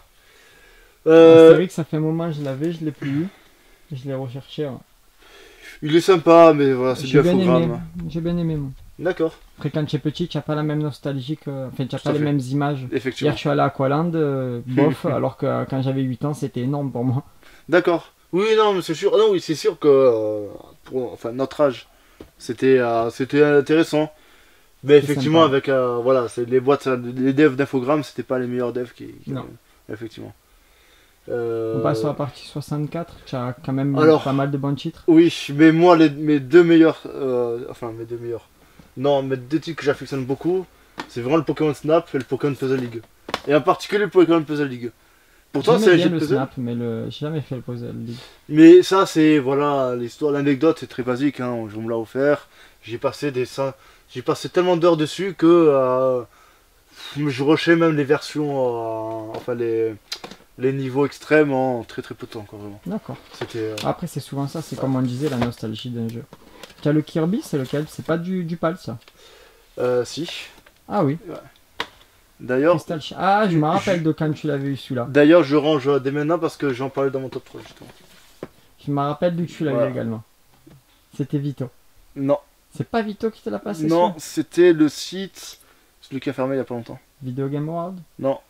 Euh... Astérix, ça fait un moment je l'avais, je l'ai plus eu. Je l'ai recherché. Ouais. Il est sympa, mais voilà, c'est du bien aimé. infogramme. J'ai bien aimé moi. D'accord. Après quand tu es petit, tu n'as pas la même nostalgie que... Enfin tu n'as pas les fait. mêmes images. Effectivement. Hier je suis allé à Aqualand, euh, bof, alors que euh, quand j'avais huit ans c'était énorme pour moi. D'accord. Oui, non, mais c'est sûr. Non, oui, c'est sûr que euh, pour enfin notre âge, c'était euh, c'était intéressant. Mais effectivement, sympa. Avec euh, voilà, c'est les boîtes, les devs d'infogrammes, c'était pas les meilleurs devs qui. qui non. Avaient, effectivement. Euh... On passe sur la partie soixante-quatre. Tu as quand même alors, pas mal de bons titres. Oui, mais moi, les, mes deux meilleurs, euh, enfin mes deux meilleurs. Non, mes deux titres que j'affectionne beaucoup, c'est vraiment le Pokémon Snap et le Pokémon Puzzle League. Et en particulier le Pokémon Puzzle League. Pourtant, c'est un jeu de puzzle. Snap, mais le... j'ai jamais fait le Puzzle League. Mais ça, c'est voilà l'histoire, l'anecdote, c'est très basique. Hein, je me l'ai offert. J'ai passé des, j'ai passé tellement d'heures dessus que euh, je rushais même les versions, euh, enfin les, les niveaux extrêmes en très très peu de temps, quoi, vraiment. D'accord. C'était. Euh... Après, c'est souvent ça. C'est comme on disait, la nostalgie d'un jeu. Tu as le Kirby, c'est lequel? C'est pas du, du P A L, ça? Euh, si. Ah oui. Ouais. D'ailleurs. Ah, je me rappelle je... de quand tu l'avais eu celui-là. D'ailleurs, je range dès maintenant parce que j'en parlais dans mon top trois, justement. Je me rappelle d'où tu l'avais voilà. également. C'était Vito. Non. C'est pas Vito qui te l'a passé? Non, c'était le site. Celui qui a fermé il y a pas longtemps. Video Game World? Non.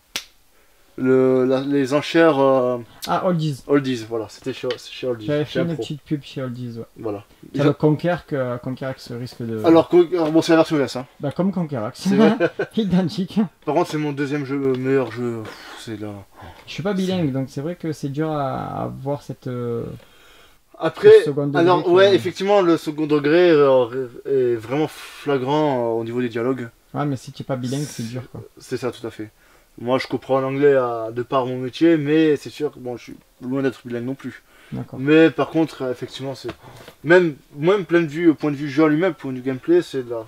Le, la, les enchères. Euh... Ah, Oldies. Oldies, voilà, c'était chez, chez Oldies. J'avais fait une petite pub chez Oldies, ouais. Voilà. C'est le Conquer que Conquerax risque de. Alors, bon, c'est la version U S, hein. Bah, comme Conquerax. Identique. Par contre, c'est mon deuxième jeu, euh, meilleur jeu. C'est là. Je suis pas bilingue, donc c'est vrai que c'est dur à, à voir cette. Euh... Après, alors, que... ouais, effectivement, le second degré euh, est vraiment flagrant euh, au niveau des dialogues. Ouais, mais si tu es pas bilingue, c'est dur, quoi. C'est ça, tout à fait. Moi, je comprends l'anglais de par mon métier, mais c'est sûr que bon, je suis loin d'être bilingue non plus. Mais par contre, effectivement, c'est même, même plein de vue, au point de vue jeu lui-même, point de vue gameplay, c'est là,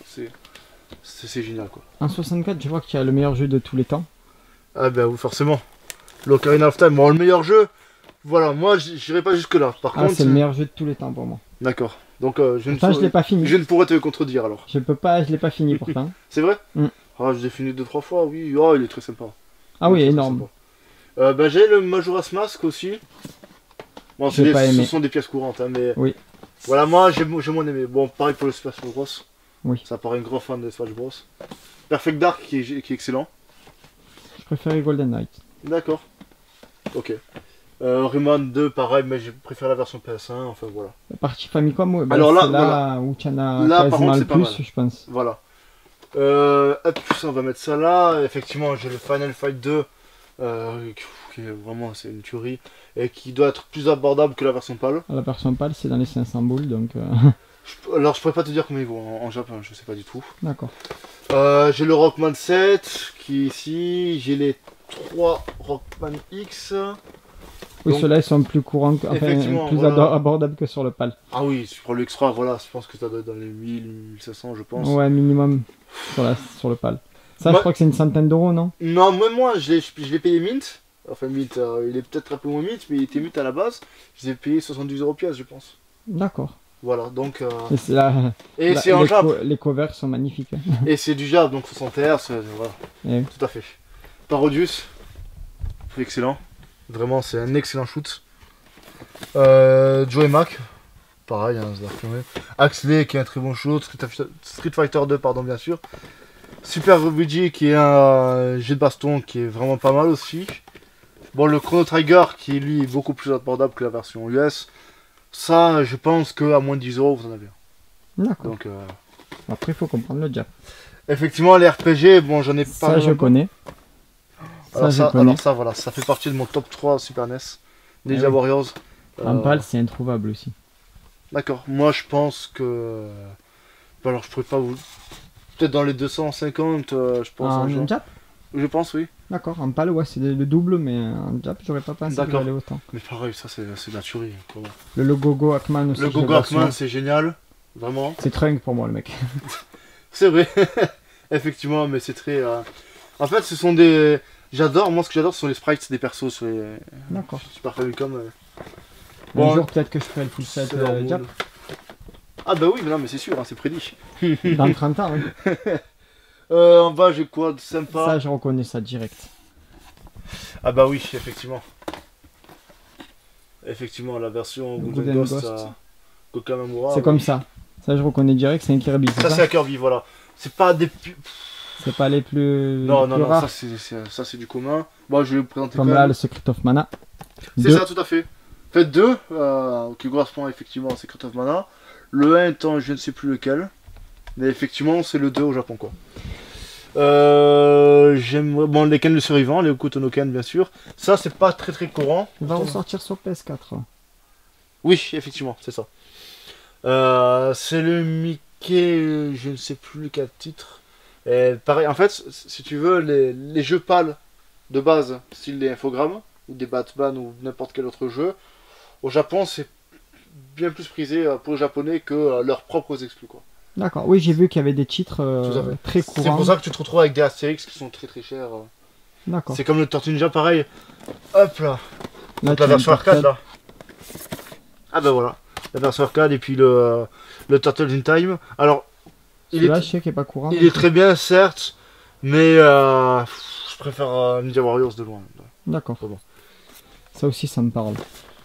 c'est génial, quoi. En soixante-quatre, je vois qu'il y a le meilleur jeu de tous les temps. Ah ben oui, forcément. L'Ocarina of Time, bon, le meilleur jeu. Voilà, moi, j'irai pas jusque là. Par ah, contre, c'est le meilleur jeu de tous les temps pour moi. D'accord. Donc, euh, je, pourtant, ne je l'ai pas fini. Je ne pourrais te contredire alors. Je peux pas, je l'ai pas fini pourtant. C'est vrai? mm. Ah, je l'ai fini deux trois fois, oui. Oh, il est très sympa. Ah oui, énorme. Euh, bah, j'ai le Majora's Mask aussi. Bon, des, pas aimé. Ce sont des pièces courantes, hein, mais. Oui. Voilà, moi j'ai moins aimé. Bon, pareil pour le Smash Bros. Oui. Ça paraît un grand fan de Smash Bros. Perfect Dark qui est, qui est excellent. Je préférais Golden Knight. D'accord. Ok. Euh, Rayman deux, pareil, mais je préfère la version P S un, enfin voilà. La partie Famicom, ouais, bah, alors là, c'est là voilà. où tu en as là, quasiment contre, le plus, je pense. Voilà. Euh, hop, on va mettre ça là. Effectivement, j'ai le Final Fight deux, euh, qui est vraiment, c'est une tuerie, et qui doit être plus abordable que la version PAL. La version PAL, c'est dans les cinq cents boules, donc... Euh... Je, alors, je pourrais pas te dire combien ils vont en, en Japon, je sais pas du tout. D'accord. Euh, j'ai le Rockman sept, qui est ici. J'ai les trois Rockman X. Oui, ceux-là, ils sont plus courants, enfin, plus voilà. abordables que sur le PAL. Ah oui, sur le Extra, voilà, je pense que ça doit être dans les mille, mille cinq cents, je pense. Ouais, minimum sur, la, sur le PAL. Ça, bah, je crois que c'est une centaine d'euros, non? Non, même moi, je l'ai payé mint. Enfin, mythe, euh, il est peut-être un peu moins mythe, mais il était mythe à la base. Je les ai payés soixante-douze euros pièce, je pense. D'accord. Voilà, donc. Euh... Et c'est la- Et la- c'est en les, jab. co- les covers sont magnifiques. Et c'est du jab, donc soixante hertz, euh, voilà. Et oui. Tout à fait. Parodius, excellent. Vraiment, c'est un excellent shoot. Euh, Joe et Mac, pareil, hein, Axley qui est un très bon shoot. Street, Street Fighter deux, pardon, bien sûr. Super Rubiji qui est un jet de baston qui est vraiment pas mal aussi. Bon, le Chrono Trigger qui lui est beaucoup plus abordable que la version U S. Ça, je pense qu'à moins de dix euros, vous en avez un. D'accord. Donc, euh... Après, il faut comprendre le jab. effectivement, les R P G, bon, j'en ai pas. Ça, je connais. Ça, Alors je ça, connais. alors ça, voilà, ça fait partie de mon top trois Super N E S. Ninja Ah oui. Warriors. Euh, En pâle, c'est introuvable aussi. D'accord, moi je pense que. Bah alors je pourrais pas vous. Peut-être dans les deux cent cinquante, euh, je pense. En un jour. jab. Je pense, oui. D'accord. En pâle, ouais, c'est le le double, mais en jab, j'aurais pas pensé que D'accord. j'allais autant. Mais pareil, ça c'est c'est de la tuerie. quoi. Le logo Go Hackman aussi. Le j'ai Gogo la version. Hackman, c'est génial. Vraiment. C'est Trunk pour moi, le mec. C'est vrai. Effectivement, mais c'est très. euh, En fait, ce sont des. J'adore, moi ce que j'adore, ce sont les sprites des persos sur les D'accord. Super Famicom. euh. Un Bon, jour, peut-être que je ferai le full set c'est leur euh, mood. jab. Ah bah oui, mais non, mais c'est sûr, hein, c'est prédit. Dans trente ans, oui. Euh, en bas, j'ai quoi de sympa? Ça, je reconnais ça direct. Ah bah oui, effectivement. Effectivement, la version Le Golden Golden Ghost, Ghost. à Kokamamura. C'est comme ça. Ça, je reconnais direct, c'est un Kirby. Ça, C'est c'est ça un Kirby, voilà. C'est pas des... pu- C'est pas les plus, Non, les non, plus non, rares. ça c'est c'est- ça, c'est du commun. Bon, je vais vous présenter Comme quand là, même. le Secret of Mana. C'est Deux. ça, tout à fait. Faites deux, euh, qui correspond effectivement à Secret of Mana. Le un étant, je ne sais plus lequel. Mais effectivement, c'est le deux au Japon, quoi. Euh, J'aimerais... Bon, les Ken le survivant, les Okutono Ken, bien sûr. Ça, c'est pas très très courant. Il va ressortir sur P S quatre. Oui, effectivement, c'est ça. Euh, c'est le Mickey, je ne sais plus quel titre. Et pareil, en fait, si tu veux, les, les jeux pâles de base, style des infogrammes, ou des Batman, ou n'importe quel autre jeu, au Japon, c'est bien plus prisé euh, pour les Japonais que euh, leurs propres exclus, quoi. D'accord. Oui, j'ai vu qu'il y avait des titres euh, Tout à fait. très C'est courants. pour ça que tu te retrouves avec des Astérix qui sont très très chers. euh. D'accord. C'est comme le Tortue Ninja, pareil. Hop là, Là, la tu as version une arcade, arcade. là. Ah ben voilà, la version arcade et puis le, le Turtles in Time. Alors, il Celui-là, est, je sais qu'il n'est pas courant. il est très bien, certes, mais euh, pff, je préfère euh, Ninja Warriors de loin. D'accord. Pas bon. Ça aussi, ça me parle.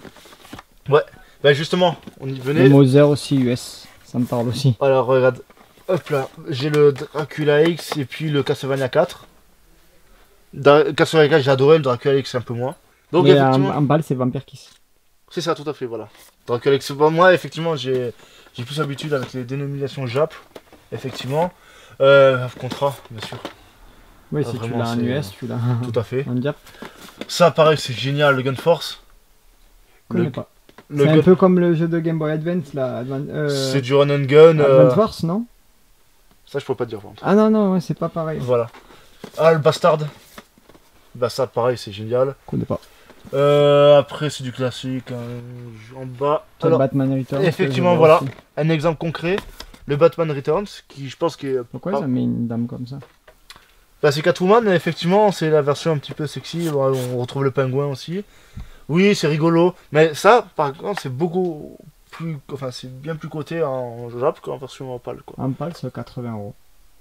Ben justement, on y Le venait. Mother aussi, U S. Ça me parle aussi. Alors regarde, hop là, j'ai le Dracula X et puis le Castlevania quatre. Dra- Castlevania quatre, j'ai adoré, le Dracula X un peu moins. Donc Mais en, effectivement, en balle, c'est Vampire Kiss. c'est ça, tout à fait, voilà. Dracula X, bon, moi effectivement, j'ai j'ai plus l'habitude avec les dénominations Jap, effectivement. Euh, Contra, bien sûr, Oui, Ah, si tu vraiment, l'as en c'est- U S, tu l'as tout à fait. en Jap. Ça, pareil, c'est génial, le Gun Force. Je connais Le, pas. le C'est un Gun- peu comme le jeu de Game Boy Advance, là. Advan- euh, c'est du run and gun. euh, Advance Wars, non? ça, je peux pas te dire, par contre. Ah non, non, ouais, c'est pas pareil. Voilà. Ah, le Bastard. Bastard, pareil, c'est génial. Je connais pas. Euh, après, c'est du classique. hein, En bas. Toi, Alors, Batman Returns. effectivement, que je voilà. vois aussi. un exemple concret. Le Batman Returns, qui je pense que Pourquoi Ah. ils ont mis une dame comme ça? bah, c'est Catwoman, effectivement, c'est la version un petit peu sexy. Bon, on retrouve le pingouin aussi. Oui, c'est rigolo. Mais ça, par contre, c'est beaucoup plus. Enfin, c'est bien plus coté en Jap qu'en version pâle, quoi. En pâle, c'est quatre-vingts euros.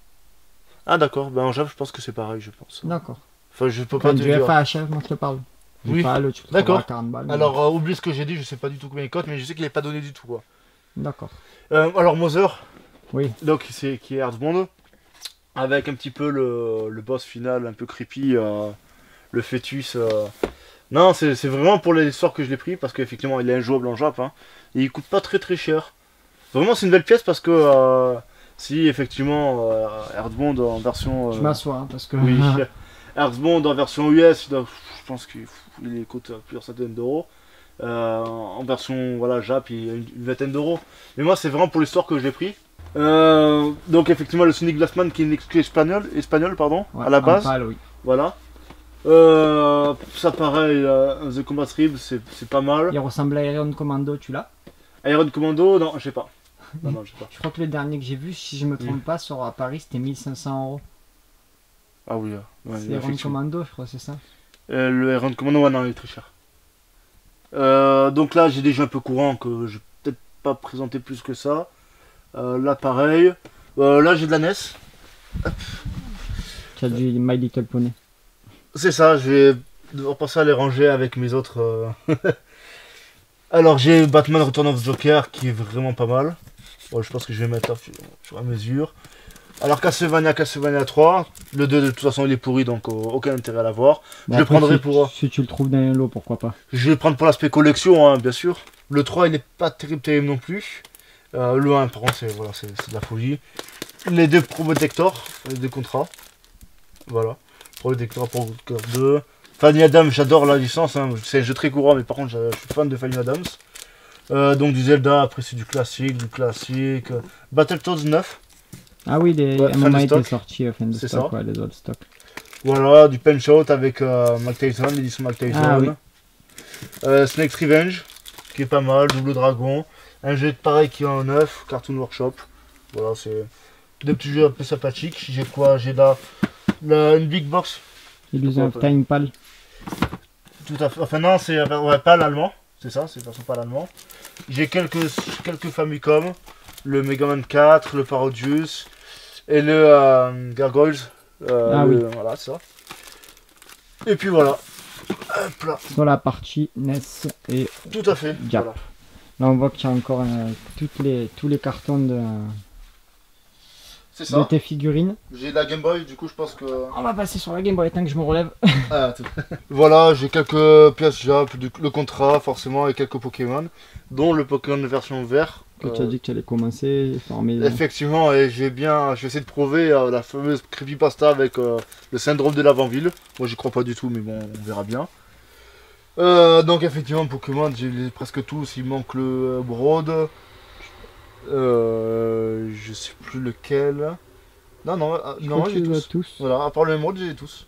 Ah, d'accord. Ben, en Jap, je pense que c'est pareil, je pense. D'accord. Enfin, je peux pas Quand te du dire. F A H F, moi je te parle. Du Oui. pâle, tu le D'accord. trouveras à quarante balles. mais- Alors, euh, oublie ce que j'ai dit, je sais pas du tout combien il cote, mais je sais qu'il est pas donné du tout, quoi. D'accord. Euh, alors, Mother, Oui. donc, c'est qui est Earthbound, avec un petit peu le, le boss final un peu creepy, euh, le fœtus. euh. Non, c'est c'est vraiment pour l'histoire que je l'ai pris, parce qu'effectivement, il est injouable en Jap, hein, et il coûte pas très très cher. Vraiment, c'est une belle pièce parce que euh, si effectivement euh, Earthbound en version. euh, Je m'assois hein, parce que. Oui, Earthbound en version U S, il doit- je pense qu'il il coûte plusieurs centaines d'euros. Euh, en version voilà, Jap, il y a une, une vingtaine d'euros. Mais moi, c'est vraiment pour l'histoire que je l'ai pris. Euh, donc, effectivement, le Sonic Blastman qui est une exclu espagnole, espagnole pardon, Ouais, à la en base. pâle, oui. Voilà. Euh, ça, pareil, euh, The Combat Rib, c'est c'est pas mal. Il ressemble à Iron Commando, tu l'as? Iron Commando, non, je sais pas. Non, non, je sais pas. Je crois que le dernier que j'ai vu, si je me trompe Mm. pas, sur à Paris, c'était mille cinq cents euros. Ah oui, euh, ouais, C'est Iron effectivement. Commando, je crois, c'est ça. Euh, le Iron Commando, ouais, non, il est très cher. Euh, donc là, j'ai des jeux un peu courants que je vais peut-être pas présenter plus que ça. Euh, là, pareil. Euh, là, j'ai de la N E S. Hop. Tu as du My Little Pony. C'est ça, je vais devoir passer à les ranger avec mes autres. Euh... Alors, j'ai Batman Return of the Joker qui est vraiment pas mal. Bon, je pense que je vais mettre au fur et à mesure. Alors, Castlevania, Castlevania trois. Le deux, de toute façon, il est pourri donc euh, aucun intérêt à l'avoir. Bon, je le après, prendrai si, pour. Si tu le trouves dans un lot, pourquoi pas. Je vais le prendre pour l'aspect collection, hein, bien sûr. Le trois, il n'est pas terrible, terrible non plus. Euh, le un, par contre, c'est voilà, c'est de la folie. Les deux Protector, les deux contrats. Voilà. Protector pour deux. Fanny Adams, j'adore la licence. Hein. C'est un jeu très courant, mais par contre, je suis fan de Fanny Adams. Euh, donc du Zelda, après c'est du classique, du classique. Battletoads neuf. Ah oui, les Ouais, M M A stock. étaient sortis, euh, fin de C'est stock, ça. ouais, les autres stocks. Voilà, du Punch Out avec euh, Mike Tyson, l'édition Mike Tyson. Ah oui. Euh, Snake's Revenge, qui est pas mal, Double Dragon. Un jeu pareil qui est en neuf, Cartoon Workshop. Voilà, c'est deux petits jeux un peu sympathiques. J'ai quoi? J'ai là la, une big box. Illusion of Pourquoi Time Pal. Tout à fait. Enfin non, c'est ouais, pas l'allemand. C'est ça, c'est de toute façon pas l'allemand. J'ai quelques, quelques Famicom. Le Mega Man quatre, le Parodius. Et le euh, Gargoyles. Euh, Ah le, oui. Voilà, c'est ça. Et puis voilà. Hop là. Sur la partie N E S et Tout à fait. Jap. Voilà. Là on voit qu'il y a encore euh, toutes les, tous les cartons de, C'est de ça. tes figurines. J'ai la Game Boy, du coup je pense que... On va passer sur la Game Boy tant que je me relève. Ah, tout. Voilà, j'ai quelques pièces Jap, du- le contrat forcément et quelques Pokémon, dont le Pokémon version vert. Que tu as dit que tu allais commencer, former. Effectivement, et j'ai bien, je vais essayer de prouver euh, la fameuse creepypasta avec euh, le syndrome de l'avant-ville. Moi j'y crois pas du tout, mais bon, on verra bien. Euh, donc effectivement, Pokémon, j'ai les- presque tous, il manque le euh, Broad. Euh, je sais plus lequel. Non, non, euh, Je non, crois que j'ai tu les as tous. tous. Voilà, à part le Emerald, j'ai tous.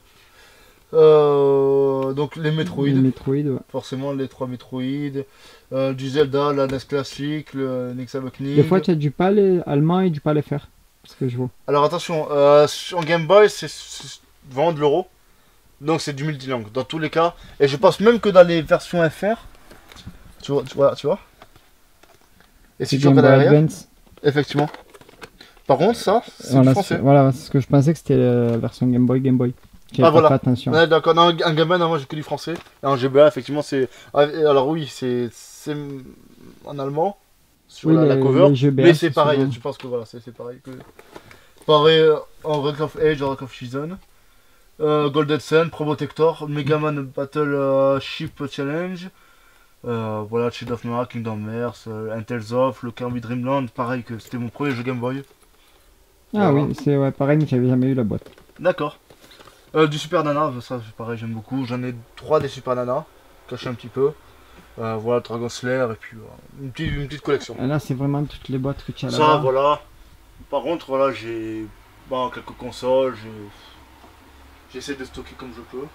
Euh, donc les Metroid, Les Metroid, ouais. forcément les trois Metroid. Euh, du Zelda, la N E S classique, le Nex Awakening. Des fois tu as du PAL allemand et du PAL F R. Parce que je vois. Alors attention, euh, en Game Boy, c'est c'est vraiment de l'euro. Donc c'est du multilangue dans tous les cas. Et je pense même que dans les versions F R, tu vois, tu vois, tu vois. Et si tu Game regardes Boy derrière, Advance. effectivement. Par contre, ça, c'est Voilà, du c'est français. voilà, c'est ce que je pensais que c'était la version Game Boy, Game Boy. J'avais Ah, pas voilà. fait attention. Ouais, d'accord, non, un Game Boy, non, moi j'ai que du français. Et en G B A, effectivement, c'est. Ah, et alors oui, c'est c'est en allemand sur Oui, la, la les- cover. les G B A, Mais c'est c'est pareil, souvent- je pense que voilà, c'est c'est pareil. Que... Pareil euh, en Rock of Age, Rock of Season. Euh, Golden Sun, Probotector, Mega Man Battle euh, Ship Challenge. Euh, voilà, Shield of Mara, Kingdom Hearts, euh, Tales of, le Kirby Dreamland, pareil que c'était mon premier jeu Game Boy. Ah Voilà. oui, c'est ouais, pareil, mais j'avais jamais eu la boîte. D'accord. Euh, du Super Nana, ça c'est pareil, j'aime beaucoup. J'en ai trois des Super Nana, cachés un petit peu. Euh, voilà, Dragon Slayer et puis euh, une, petite, une petite collection. Et là, c'est vraiment toutes les boîtes que tu as Ça, là-bas. voilà. Par contre, voilà, j'ai bon, quelques consoles. j'ai- J'essaie de stocker comme je peux.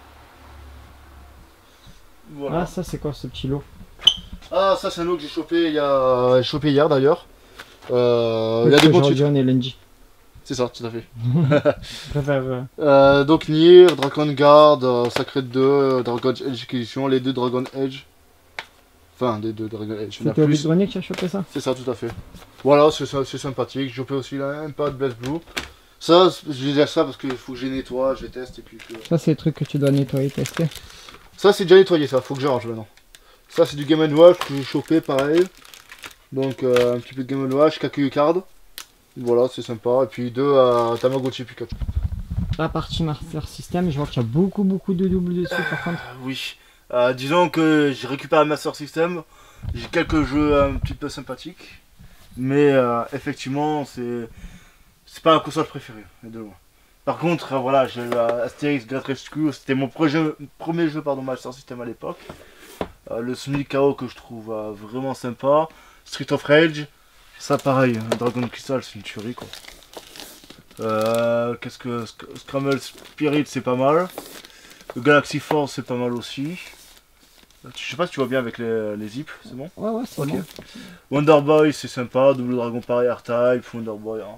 Voilà. Ah, ça, c'est quoi ce petit lot? Ah, ça c'est un lot que j'ai chopé il y a chopé hier d'ailleurs. Euh, il y a Parce des que bons aujourd'hui, titres. on est lundi. C'est ça, tout à fait. Je préfère. euh, Euh, donc Nier, Dragon Guard, euh, Sacred deux, euh, Dragon Age Inquisition, les deux Dragon Age. Enfin, les deux Dragon Age. Il y en a C'était au plus. vide-grenier que tu as chopé ça? C'est ça, tout à fait. Voilà, c'est sy- c'est sympathique. J'ai chopé aussi là, un pas de Blaze Blue. Ça, je disais ça parce qu'il faut que je les nettoie, je les teste et puis que... Ça, c'est les trucs que tu dois nettoyer, tester. Ça, c'est déjà nettoyé, ça. Faut que je range maintenant. Ça, c'est du Game and Watch que j'ai chopé, pareil. Donc, euh, un petit peu de Game and Watch, Kakuyu Card. Voilà, c'est sympa. Et puis deux à Tamagotchi Pikachu. La partie Master System, je vois qu'il y a beaucoup, beaucoup de doubles dessus par contre. Ah, oui. Euh, disons que j'ai récupéré un Master System. J'ai quelques jeux un petit peu sympathiques. Mais euh, effectivement, c'est c'est pas ma console préférée, de loin. Par contre, euh, voilà, j'ai eu euh, Asterix Great Rescue. C'était mon premier, premier jeu pardon, Master System à l'époque. Euh, le Sonic K O que je trouve euh, vraiment sympa. Street of Rage. Ça pareil, Dragon Crystal c'est une tuerie quoi. Euh, Qu'est-ce que Sc- Scramble Spirit c'est pas mal. Le Galaxy Force c'est pas mal aussi. Je sais pas si tu vois bien avec les, les zips, c'est bon? Ouais, ouais, c'est Ok. bon. Wonder Boy c'est sympa, Double Dragon pareil, R-Type, Wonder Boy. Hein.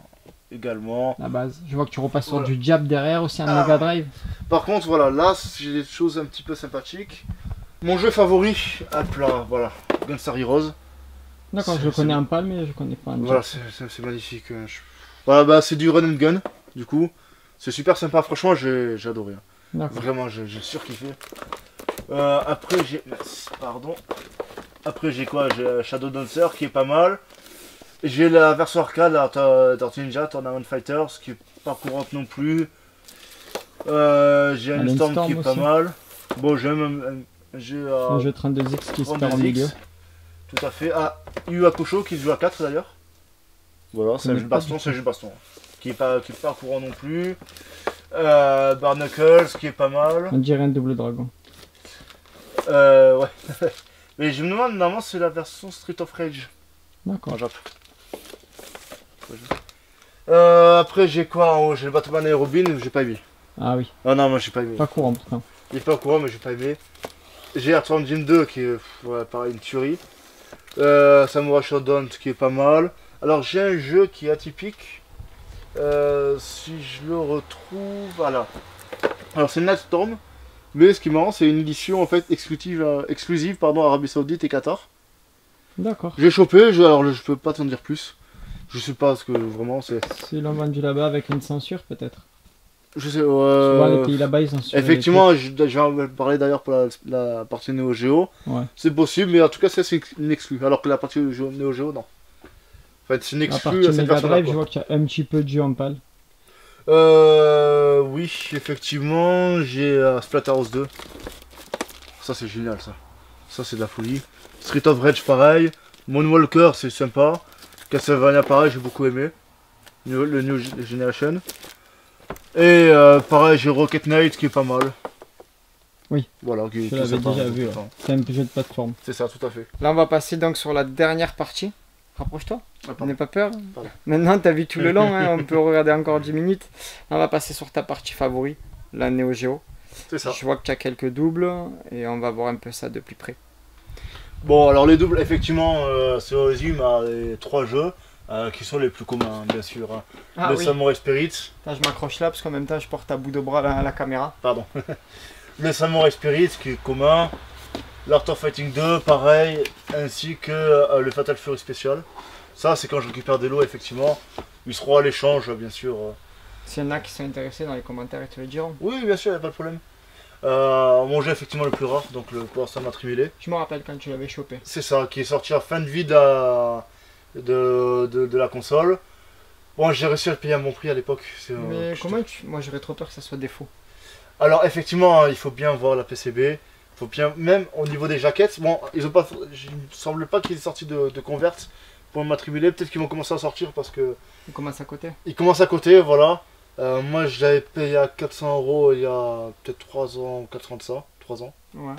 également. La base. Je vois que tu repasses sur Voilà. du Jab derrière aussi, un Ah. Mega Drive. Par contre, voilà, là, j'ai des choses un petit peu sympathiques. Mon jeu favori, hop là, voilà, Gunstar Heroes. D'accord, C'est- je le connais c'est- un pal, mais je connais pas un Jab. Voilà, c'est c'est- c'est magnifique. euh, je- Voilà, bah, c'est du run and gun, du coup. C'est super sympa, franchement, j'ai j'ai adoré. hein. D'accord. Vraiment, j'ai j'ai surkiffé. Euh, après, j'ai. Pardon. Après, j'ai quoi? J'ai euh, Shadow Dancer qui est pas mal. J'ai la version arcade, la Tor- Tortue Ninja, Tournament Fighters, qui est pas courante non plus. Euh, j'ai Alien une Storm, Storm qui est pas aussi. mal. Bon, j'ai même. J'ai. euh, Un jeu trente-deux X qui se perd en trente-deux X. milieu. Tout à fait. Ah, Yu Hakusho qui se joue à quatre d'ailleurs. Voilà, c'est un connais jeu de pas baston, du c'est un jeu de baston. Qui est pas, qui est pas courant non plus. Euh, Barnacles qui est pas mal. On dirait un double dragon. Euh, ouais. Mais je me demande, normalement c'est la version Street of Rage. D'accord. En Jap. Euh, après j'ai quoi en haut? J'ai le Batman et Robin, j'ai pas aimé. Ah oui, Ah non, moi j'ai pas aimé. pas courant pourtant. Il est pas au courant, mais j'ai pas aimé. J'ai Earthworm Jim deux qui est pff, ouais, pareil, une tuerie. Euh, Samurai Shodown qui est pas mal. Alors j'ai un jeu qui est atypique. Euh, si je le retrouve. Voilà. Alors c'est Nightstorm. Mais ce qui est marrant, c'est une édition en fait exclusive, euh, exclusive pardon, Arabie Saoudite et Qatar. D'accord. J'ai chopé, je, alors je peux pas t'en dire plus. Je sais pas ce que vraiment c'est. S'ils l'ont vendu là-bas avec une censure, peut-être. Je sais. Souvent, Euh... les pays là-bas, ils sont sur. Effectivement, je, je vais en parler d'ailleurs pour la, la partie Neo Geo. Ouais. C'est possible, mais en tout cas, ça c'est une exclue. Alors que la partie Neo Neo Geo, non. En fait, c'est une La exclue partie à cette Mega version-là. Drive, je quoi. vois qu'il y a un petit peu de jeu en pal. Euh. Oui, effectivement, j'ai euh, Splatterhouse deux. Ça, c'est génial, ça. Ça, c'est de la folie. Street of Rage, pareil. Moonwalker, c'est sympa. Castlevania, pareil, j'ai beaucoup aimé. New- Le New Generation. Et euh, pareil, j'ai Rocket Knight qui est pas mal. Oui. Voilà, qui, Je qui est l'avais sympa, déjà hein, vu. tout ouais. le temps. C'est un jeu de plateforme. C'est ça, tout à fait. Là, on va passer donc sur la dernière partie. Rapproche-toi, pardon. n'aie pas peur. Pardon. Maintenant, t'as vu tout le long, hein, on peut regarder encore dix minutes. Là, on va passer sur ta partie favori, la Neo Geo. C'est ça. Je vois que tu as quelques doubles et on va voir un peu ça de plus près. Bon, alors les doubles, effectivement, euh, se résume à les trois jeux euh, qui sont les plus communs, bien sûr. hein. Ah le oui, Samurai Spirit, Là, je m'accroche là parce qu'en même temps, je porte à bout de bras la, la caméra. pardon. le Samurai Spirit qui est commun. L'Art of Fighting deux, pareil, ainsi que euh, le Fatal Fury Special. Ça, c'est quand je récupère des lots, effectivement. Ils seront à l'échange, bien sûr. S'il y en a qui sont intéressés dans les commentaires, ils te le diront. Oui, bien sûr, il n'y a pas de problème. Euh, mon jeu, effectivement, le plus rare, donc le Power Star Matrimilé. Je me rappelle quand tu l'avais chopé. C'est ça, qui est sorti en fin de vie de, la- de, de, de la console. Bon, j'ai réussi à le payer à mon prix à l'époque. c'est, euh, Mais je- comment tu... Moi, j'aurais trop peur que ça soit défaut. Alors, effectivement, il faut bien voir la P C B. Il faut bien, même au niveau des jaquettes. Bon, ils ont pas, il me semble pas qu'ils aient sorti de, de convert pour le Matrimilé. Peut-être qu'ils vont commencer à sortir parce que On commence à côté. ils commencent à côté, voilà. Euh, moi, je l'avais payé à quatre cents euros il y a peut-être trois ans, quatre ans de ça, trois ans. Ouais.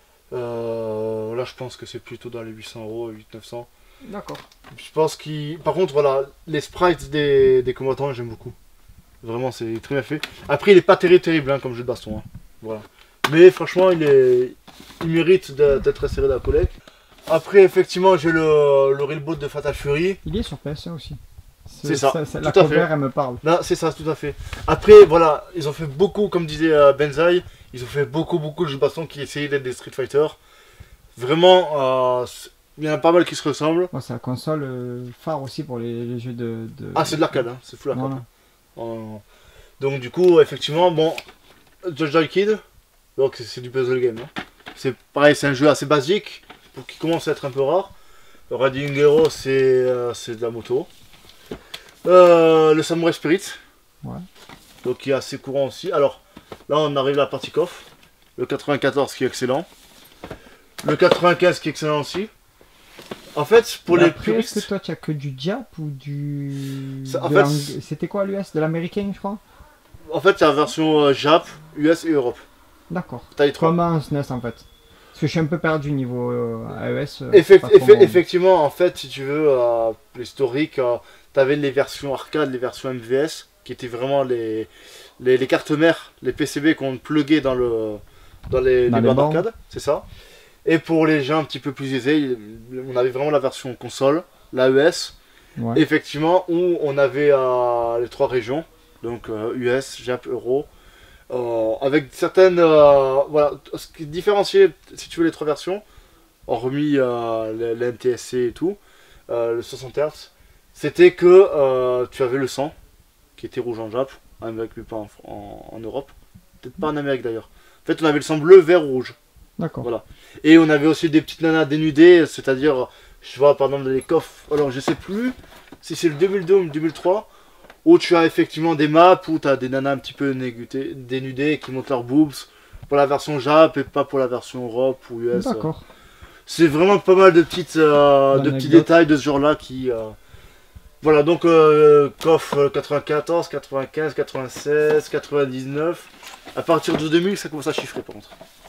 Euh, là, je pense que c'est plutôt dans les huit cents euros, huit neuf cents. D'accord. Je pense qu'il. Par contre, voilà, les sprites des, des combattants, j'aime beaucoup. Vraiment, c'est très bien fait. Après, il est pas terrible, terrible hein, comme jeu de baston. hein. Voilà. Mais franchement, il est. Il mérite de- d'être inséré dans la collecte. Après, effectivement, j'ai le, le Railboat de Fatal Fury. Il est sur P S un aussi. C'est ça, La tout à cover, fait. elle me parle. Là, c'est ça, tout à fait. Après, voilà, ils ont fait beaucoup, comme disait euh, Benzaï, ils ont fait beaucoup, beaucoup de jeux de baston qui essayaient d'être des Street Fighter. Vraiment, euh, c'est- il y en a pas mal qui se ressemblent. Bon, c'est la console euh, phare aussi pour les, les jeux de. de- Ah, c'est de l'arcade, hein, c'est full arcade. Voilà. Euh, donc, du coup, effectivement, bon, Judge Joy Kid, donc c'est c'est du puzzle game. hein. C'est pareil, c'est un jeu assez basique, pour qui commence à être un peu rare. Le Riding Hero, c'est euh, c'est de la moto. Euh, le Samurai Spirit. Ouais. Donc qui est assez courant aussi. Alors là on arrive à la partie coffre. Le quatre-vingt-quatorze qui est excellent. Le quatre-vingt-quinze qui est excellent aussi. En fait pour Mais les après, est-ce que puristes. toi tu as que du Jap ou du. Ça, en de fait, l'ang- c'est- C'était quoi l'U S? De l'américain, je crois? En fait il y a la version euh, Jap, U S et Europe. D'accord. T'as les trois. Comme un S N E S en fait. Parce que je suis un peu perdu niveau euh, A E S. euh, Effect- c'est pas trop effe- mon- effectivement en fait si tu veux euh, l'historique, euh, t'avais les versions arcade, les versions M V S qui étaient vraiment les, les, les cartes mères, les P C B qu'on pluguait dans le dans les, Dans les les bandes bornes. arcade, c'est ça. Et pour les gens un petit peu plus aisés, on avait vraiment la version console, l'A E S Ouais. Effectivement, où on avait euh, les trois régions, donc euh, U S, Jap, Euro, euh, avec certaines, euh, voilà, ce qui différenciait, si tu veux, les trois versions, hormis euh, l'N T S C et tout, euh, le soixante hertz, c'était que euh, tu avais le sang, qui était rouge en Jap, en Amérique, mais pas en, en, en Europe, peut-être pas en Amérique d'ailleurs. En fait, on avait le sang bleu, vert, rouge. D'accord. Voilà. Et on avait aussi des petites nanas dénudées, c'est-à-dire, je vois par exemple les coffres, alors je sais plus si c'est le deux mille deux ou le deux mille trois, où tu as effectivement des maps où tu as des nanas un petit peu négutées, dénudées qui montent leurs boobs pour la version Jap et pas pour la version Europe ou U S. D'accord. C'est vraiment pas mal de, petites, euh, de petits détails de ce genre-là qui... Euh... Voilà, donc euh, coffre quatre-vingt-quatorze, quatre-vingt-quinze, quatre-vingt-seize, quatre-vingt-dix-neuf. À partir de deux mille, ça commence à chiffrer par contre.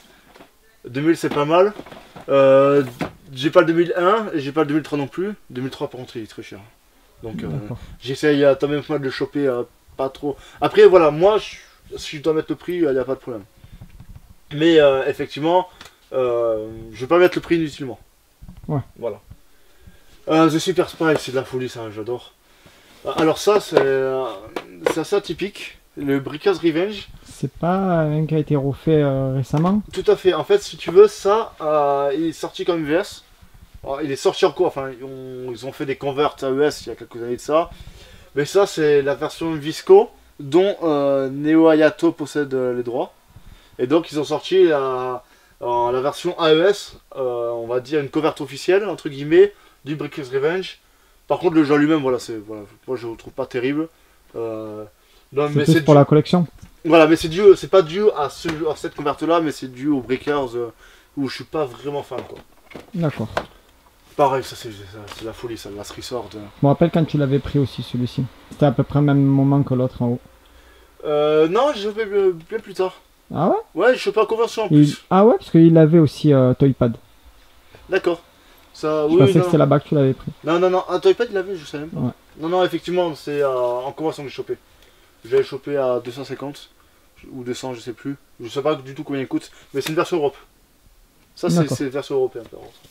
deux mille, c'est pas mal. Euh, j'ai pas le deux mille un et j'ai pas le deux mille trois non plus. deux mille trois, par contre, il est très cher. Donc euh, j'essaye euh, tant même pas de le choper euh, pas trop. Après, voilà, moi, je, si je dois mettre le prix, il n'y a pas de problème. Mais euh, effectivement, euh, je vais pas mettre le prix inutilement. Ouais. Voilà. Euh, The Super Spy, c'est de la folie, ça, j'adore. Alors ça, c'est euh, assez atypique. Le Breaker's Revenge. C'est pas un qui a été refait euh, récemment? Tout à fait. En fait, si tu veux, ça, euh, il est sorti comme U S. Alors, il est sorti en quoi? Enfin, ils ont, ils ont fait des converts à U S il y a quelques années de ça. Mais ça, c'est la version Visco dont euh, Neo Hayato possède euh, les droits. Et donc, ils ont sorti la, euh, la version A E S, euh, on va dire une covert officielle, entre guillemets, du Breaker's Revenge. Par contre, le jeu lui-même, voilà, c'est, voilà, moi je le trouve pas terrible. Euh, c'est pour dû... la collection. Voilà, mais c'est dû, c'est pas dû à, ce, à cette converte là, mais c'est dû aux Breakers euh, où je suis pas vraiment fan, quoi. D'accord. Pareil, ça c'est la folie, ça, Last Resort. Euh. Je me rappelle quand tu l'avais pris aussi, celui-ci. C'était à peu près le même moment que l'autre en haut. Euh, non, j'ai chopé bien plus tard. Ah ouais? Ouais, je chopé en conversion en il... plus. Ah ouais, parce qu'il avait aussi euh, Toypad. D'accord. Ça, je oui, pensais non. que c'était là-bas que tu l'avais pris. Non, non, non, un Toypad il l'avait, je sais même pas. Ouais. Non, non, effectivement, c'est euh, en conversion que j'ai chopé. Je l'avais chopé à deux cent cinquante ou deux cents, je sais plus. Je sais pas du tout combien il coûte, mais c'est une version Europe. Ça, c'est une version européenne, par contre.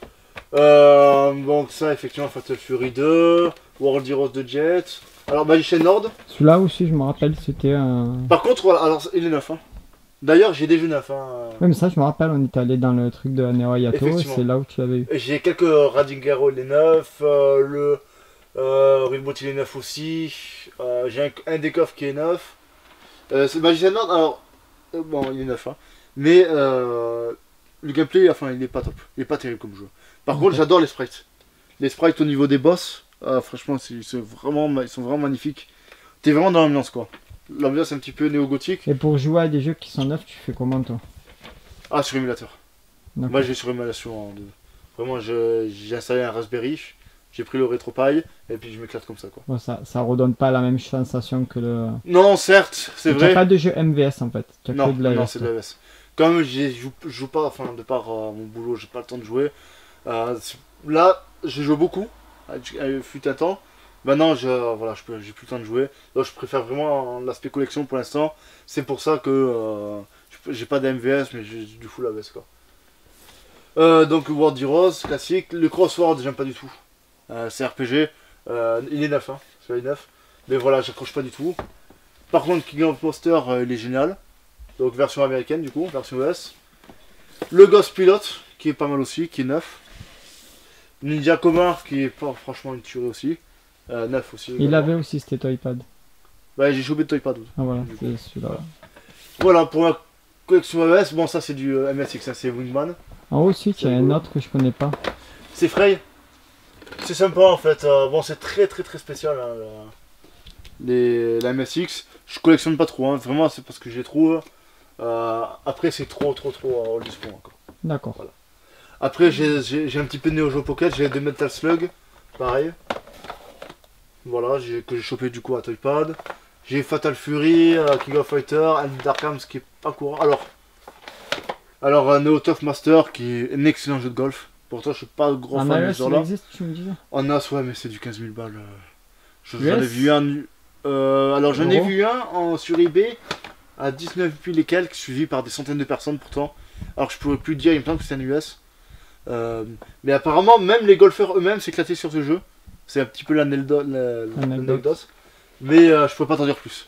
Euh, donc, ça, effectivement, Fatal Fury deux, World Heroes de Jet. Alors, Magician Nord. Celui-là aussi, je me rappelle, c'était un. Par contre, voilà, alors, il est neuf. Hein. D'ailleurs, j'ai des jeux neufs. Hein. Oui, mais ça, je me rappelle, on est allé dans le truc de Neo Hayato, c'est là où tu l'avais eu. J'ai quelques Rading Hero, il est neuf. Euh, le euh, Reboot, il est neuf aussi. Euh, j'ai un, un des coffres qui est neuf. Euh, c'est Magician Nord, alors, euh, bon, il est neuf. Hein. Mais euh, le gameplay, enfin, il est pas top. Il est pas terrible comme jeu. Par okay. contre, j'adore les sprites. Les sprites au niveau des boss, euh, franchement, c'est vraiment, ils sont vraiment magnifiques. T'es vraiment dans l'ambiance, quoi. L'ambiance est un petit peu néo-gothique. Et pour jouer à des jeux qui sont neufs, tu fais comment, toi? Ah, sur émulateur. Moi, j'ai sur émulation. Hein, de... Vraiment, j'ai installé un Raspberry, j'ai pris le RetroPie, et puis je m'éclate comme ça, quoi. Bon, ça, ça redonne pas la même sensation que le... Non, certes, c'est vrai. Tu n'as pas de jeu M V S, en fait. Non, non, c'est de l'A E S. Comme je joue, joue pas, enfin, de par euh, mon boulot, j'ai pas le temps de jouer. Euh, là, je joue beaucoup, il fut un temps. Maintenant, je voilà, je j'ai plus le temps de jouer. Donc, je préfère vraiment l'aspect collection pour l'instant. C'est pour ça que euh, j'ai pas d'M V S, mais j'ai du full A E S, quoi. Euh, donc, World Heroes, classique. Le Crossword, j'aime pas du tout. Euh, c'est R P G. Euh, il est neuf, hein. C'est il est neuf. Mais voilà, j'accroche pas du tout. Par contre, King of Monsters, euh, il est génial. Donc, version américaine, du coup, version U S. Le Ghost Pilot, qui est pas mal aussi, qui est neuf. Ninja Comar, qui est pas franchement une tuerie aussi. Euh, neuf aussi. Il avait aussi, c'était Toypad. Ouais, j'ai chopé de Toypad. Ah voilà, c'est celui-là. Voilà, pour ma collection A E S, bon ça c'est du euh, M S X, ça c'est Wingman. En haut aussi, il y a un autre que je connais pas. C'est Frey. C'est sympa en fait, euh, bon c'est très très très spécial hein, la... Les... la M S X. Je collectionne pas trop, hein. Vraiment c'est parce que je les trouve. Euh, après c'est trop trop trop euh, old school encore. D'accord. Voilà. Après j'ai un petit peu de Neo Geo Pocket, j'ai deux Metal Slug, pareil. Voilà, que j'ai chopé du coup à Toypad. J'ai Fatal Fury, uh, King of Fighter, and Dark Arms qui est pas courant. Alors, alors uh, Neo Tough Master qui est un excellent jeu de golf. Pourtant, je suis pas gros en fan de ce genre-là. existe, tu me disais. En As, ouais, mais c'est du quinze mille balles. J'en ai vu un. Euh, alors, j'en ai vu un en, sur eBay à dix-neuf mille et quelques, suivi par des centaines de personnes pourtant. Alors, je pourrais plus dire, il me semble que c'est un U S. Euh, mais apparemment, même les golfeurs eux-mêmes s'éclataient sur ce jeu. C'est un petit peu l'anecdote. Mais euh, je peux pas t'en dire plus.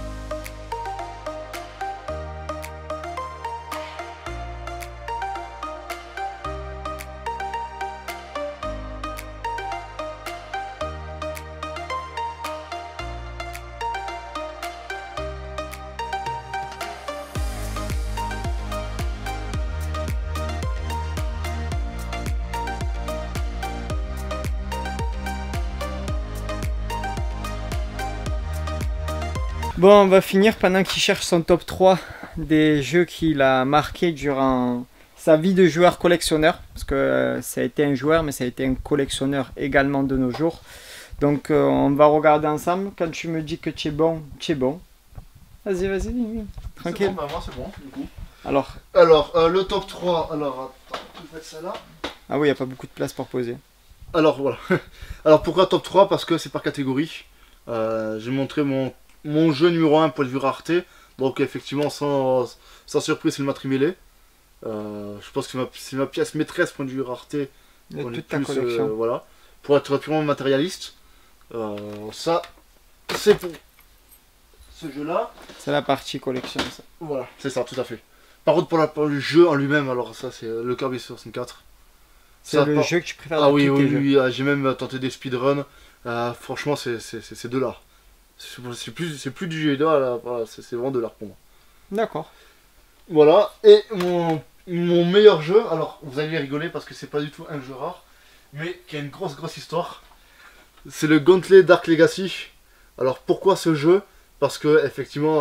Bon, on va finir pendant qu'il cherche son top trois des jeux qu'il a marqués durant sa vie de joueur collectionneur. Parce que euh, ça a été un joueur, mais ça a été un collectionneur également de nos jours. Donc euh, on va regarder ensemble. Quand tu me dis que tu es bon, tu es bon. Vas-y, vas-y, tranquille. Bon, bah moi c'est bon, du coup. Alors, alors euh, le top trois, alors attends, je vais mettre ça là. Ah oui, il n'y a pas beaucoup de place pour poser. Alors voilà. Alors pourquoi top trois? Parce que c'est par catégorie. Euh, J'ai montré mon, mon jeu numéro un point de vue rareté. Donc effectivement sans, sans surprise c'est le Matrimélé. Euh, je pense que c'est ma, ma pièce maîtresse point de vue rareté. De toute est ta plus, collection. Euh, voilà. Pour être purement matérialiste. Euh, ça c'est pour ce jeu là. C'est la partie collection ça. Voilà, c'est ça, tout à fait. Par contre pour, la, pour le jeu en lui-même, alors ça c'est le Kirby soixante-quatre. C'est le par... jeu que tu préfères. Ah oui, tous oui, tes oui, oui, j'ai même tenté des speedruns. Euh, franchement, c'est de l'art. C'est plus, plus du jeu d'art, voilà, c'est vraiment de l'art pour moi. D'accord. Voilà, et mon, mon meilleur jeu, alors vous allez rigoler parce que c'est pas du tout un jeu rare, mais qui a une grosse grosse histoire. C'est le Gauntlet Dark Legacy. Alors pourquoi ce jeu? Parce que effectivement,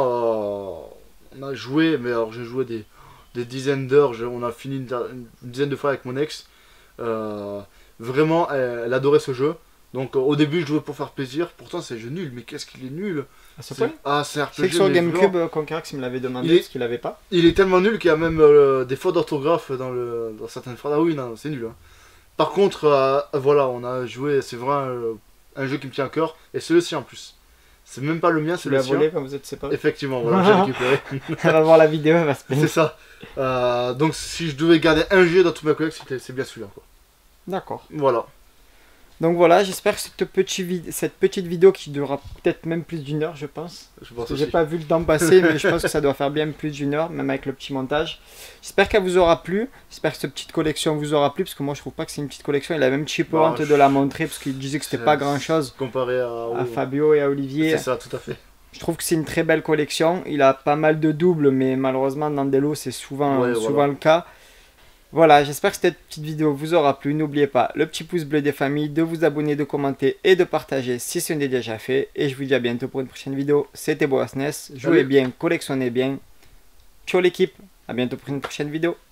euh, on a joué, mais alors j'ai joué des, des dizaines d'heures, on a fini une, une dizaine de fois avec mon ex. Euh, vraiment, elle, elle adorait ce jeu. Donc au début je jouais pour faire plaisir, pourtant c'est un jeu nul, mais qu'est-ce qu'il est nul. À ce point? Ah, c'est un R P G. C'est que sur mais GameCube, vraiment, Conquerax me l'avait demandé il est- parce qu'il l'avait pas. il est tellement nul qu'il y a même euh, des fautes d'orthographe dans, le, dans certaines phrases. Ah oui, non, c'est nul. Hein. Par contre, euh, voilà, on a joué, c'est vraiment euh, un jeu qui me tient à cœur, et c'est le sien en plus. C'est même pas le mien, c'est Tu le l'as sien. volé quand vous êtes séparés. Effectivement, voilà, j'ai récupéré. Elle va voir la vidéo, elle va se plaindre. C'est ça. Euh, donc si je devais garder un jeu dans toute ma collection, c'est bien celui-là. D'accord. Voilà. Donc voilà, j'espère que cette, petit vid- cette petite vidéo qui durera peut-être même plus d'une heure, je pense. Je pense J'ai aussi. pas vu le temps passer, mais je pense que ça doit faire bien plus d'une heure, même avec le petit montage. J'espère qu'elle vous aura plu. J'espère que cette petite collection vous aura plu, parce que moi je trouve pas que c'est une petite collection. Il a même cheap Bah, honte je- de la montrer, parce qu'il disait que c'était C'est- pas grand chose Comparé à, à au- Fabio et à Olivier. C'est ça, tout à fait. Je trouve que c'est une très belle collection. Il a pas mal de doubles, mais malheureusement dans des lots c'est souvent, Ouais, souvent voilà. le cas. Voilà, j'espère que cette petite vidéo vous aura plu. N'oubliez pas le petit pouce bleu des familles, de vous abonner, de commenter et de partager si ce n'est déjà fait. Et je vous dis à bientôt pour une prochaine vidéo. C'était Boasness. Jouez Salut. bien, collectionnez bien. Ciao l'équipe, à bientôt pour une prochaine vidéo.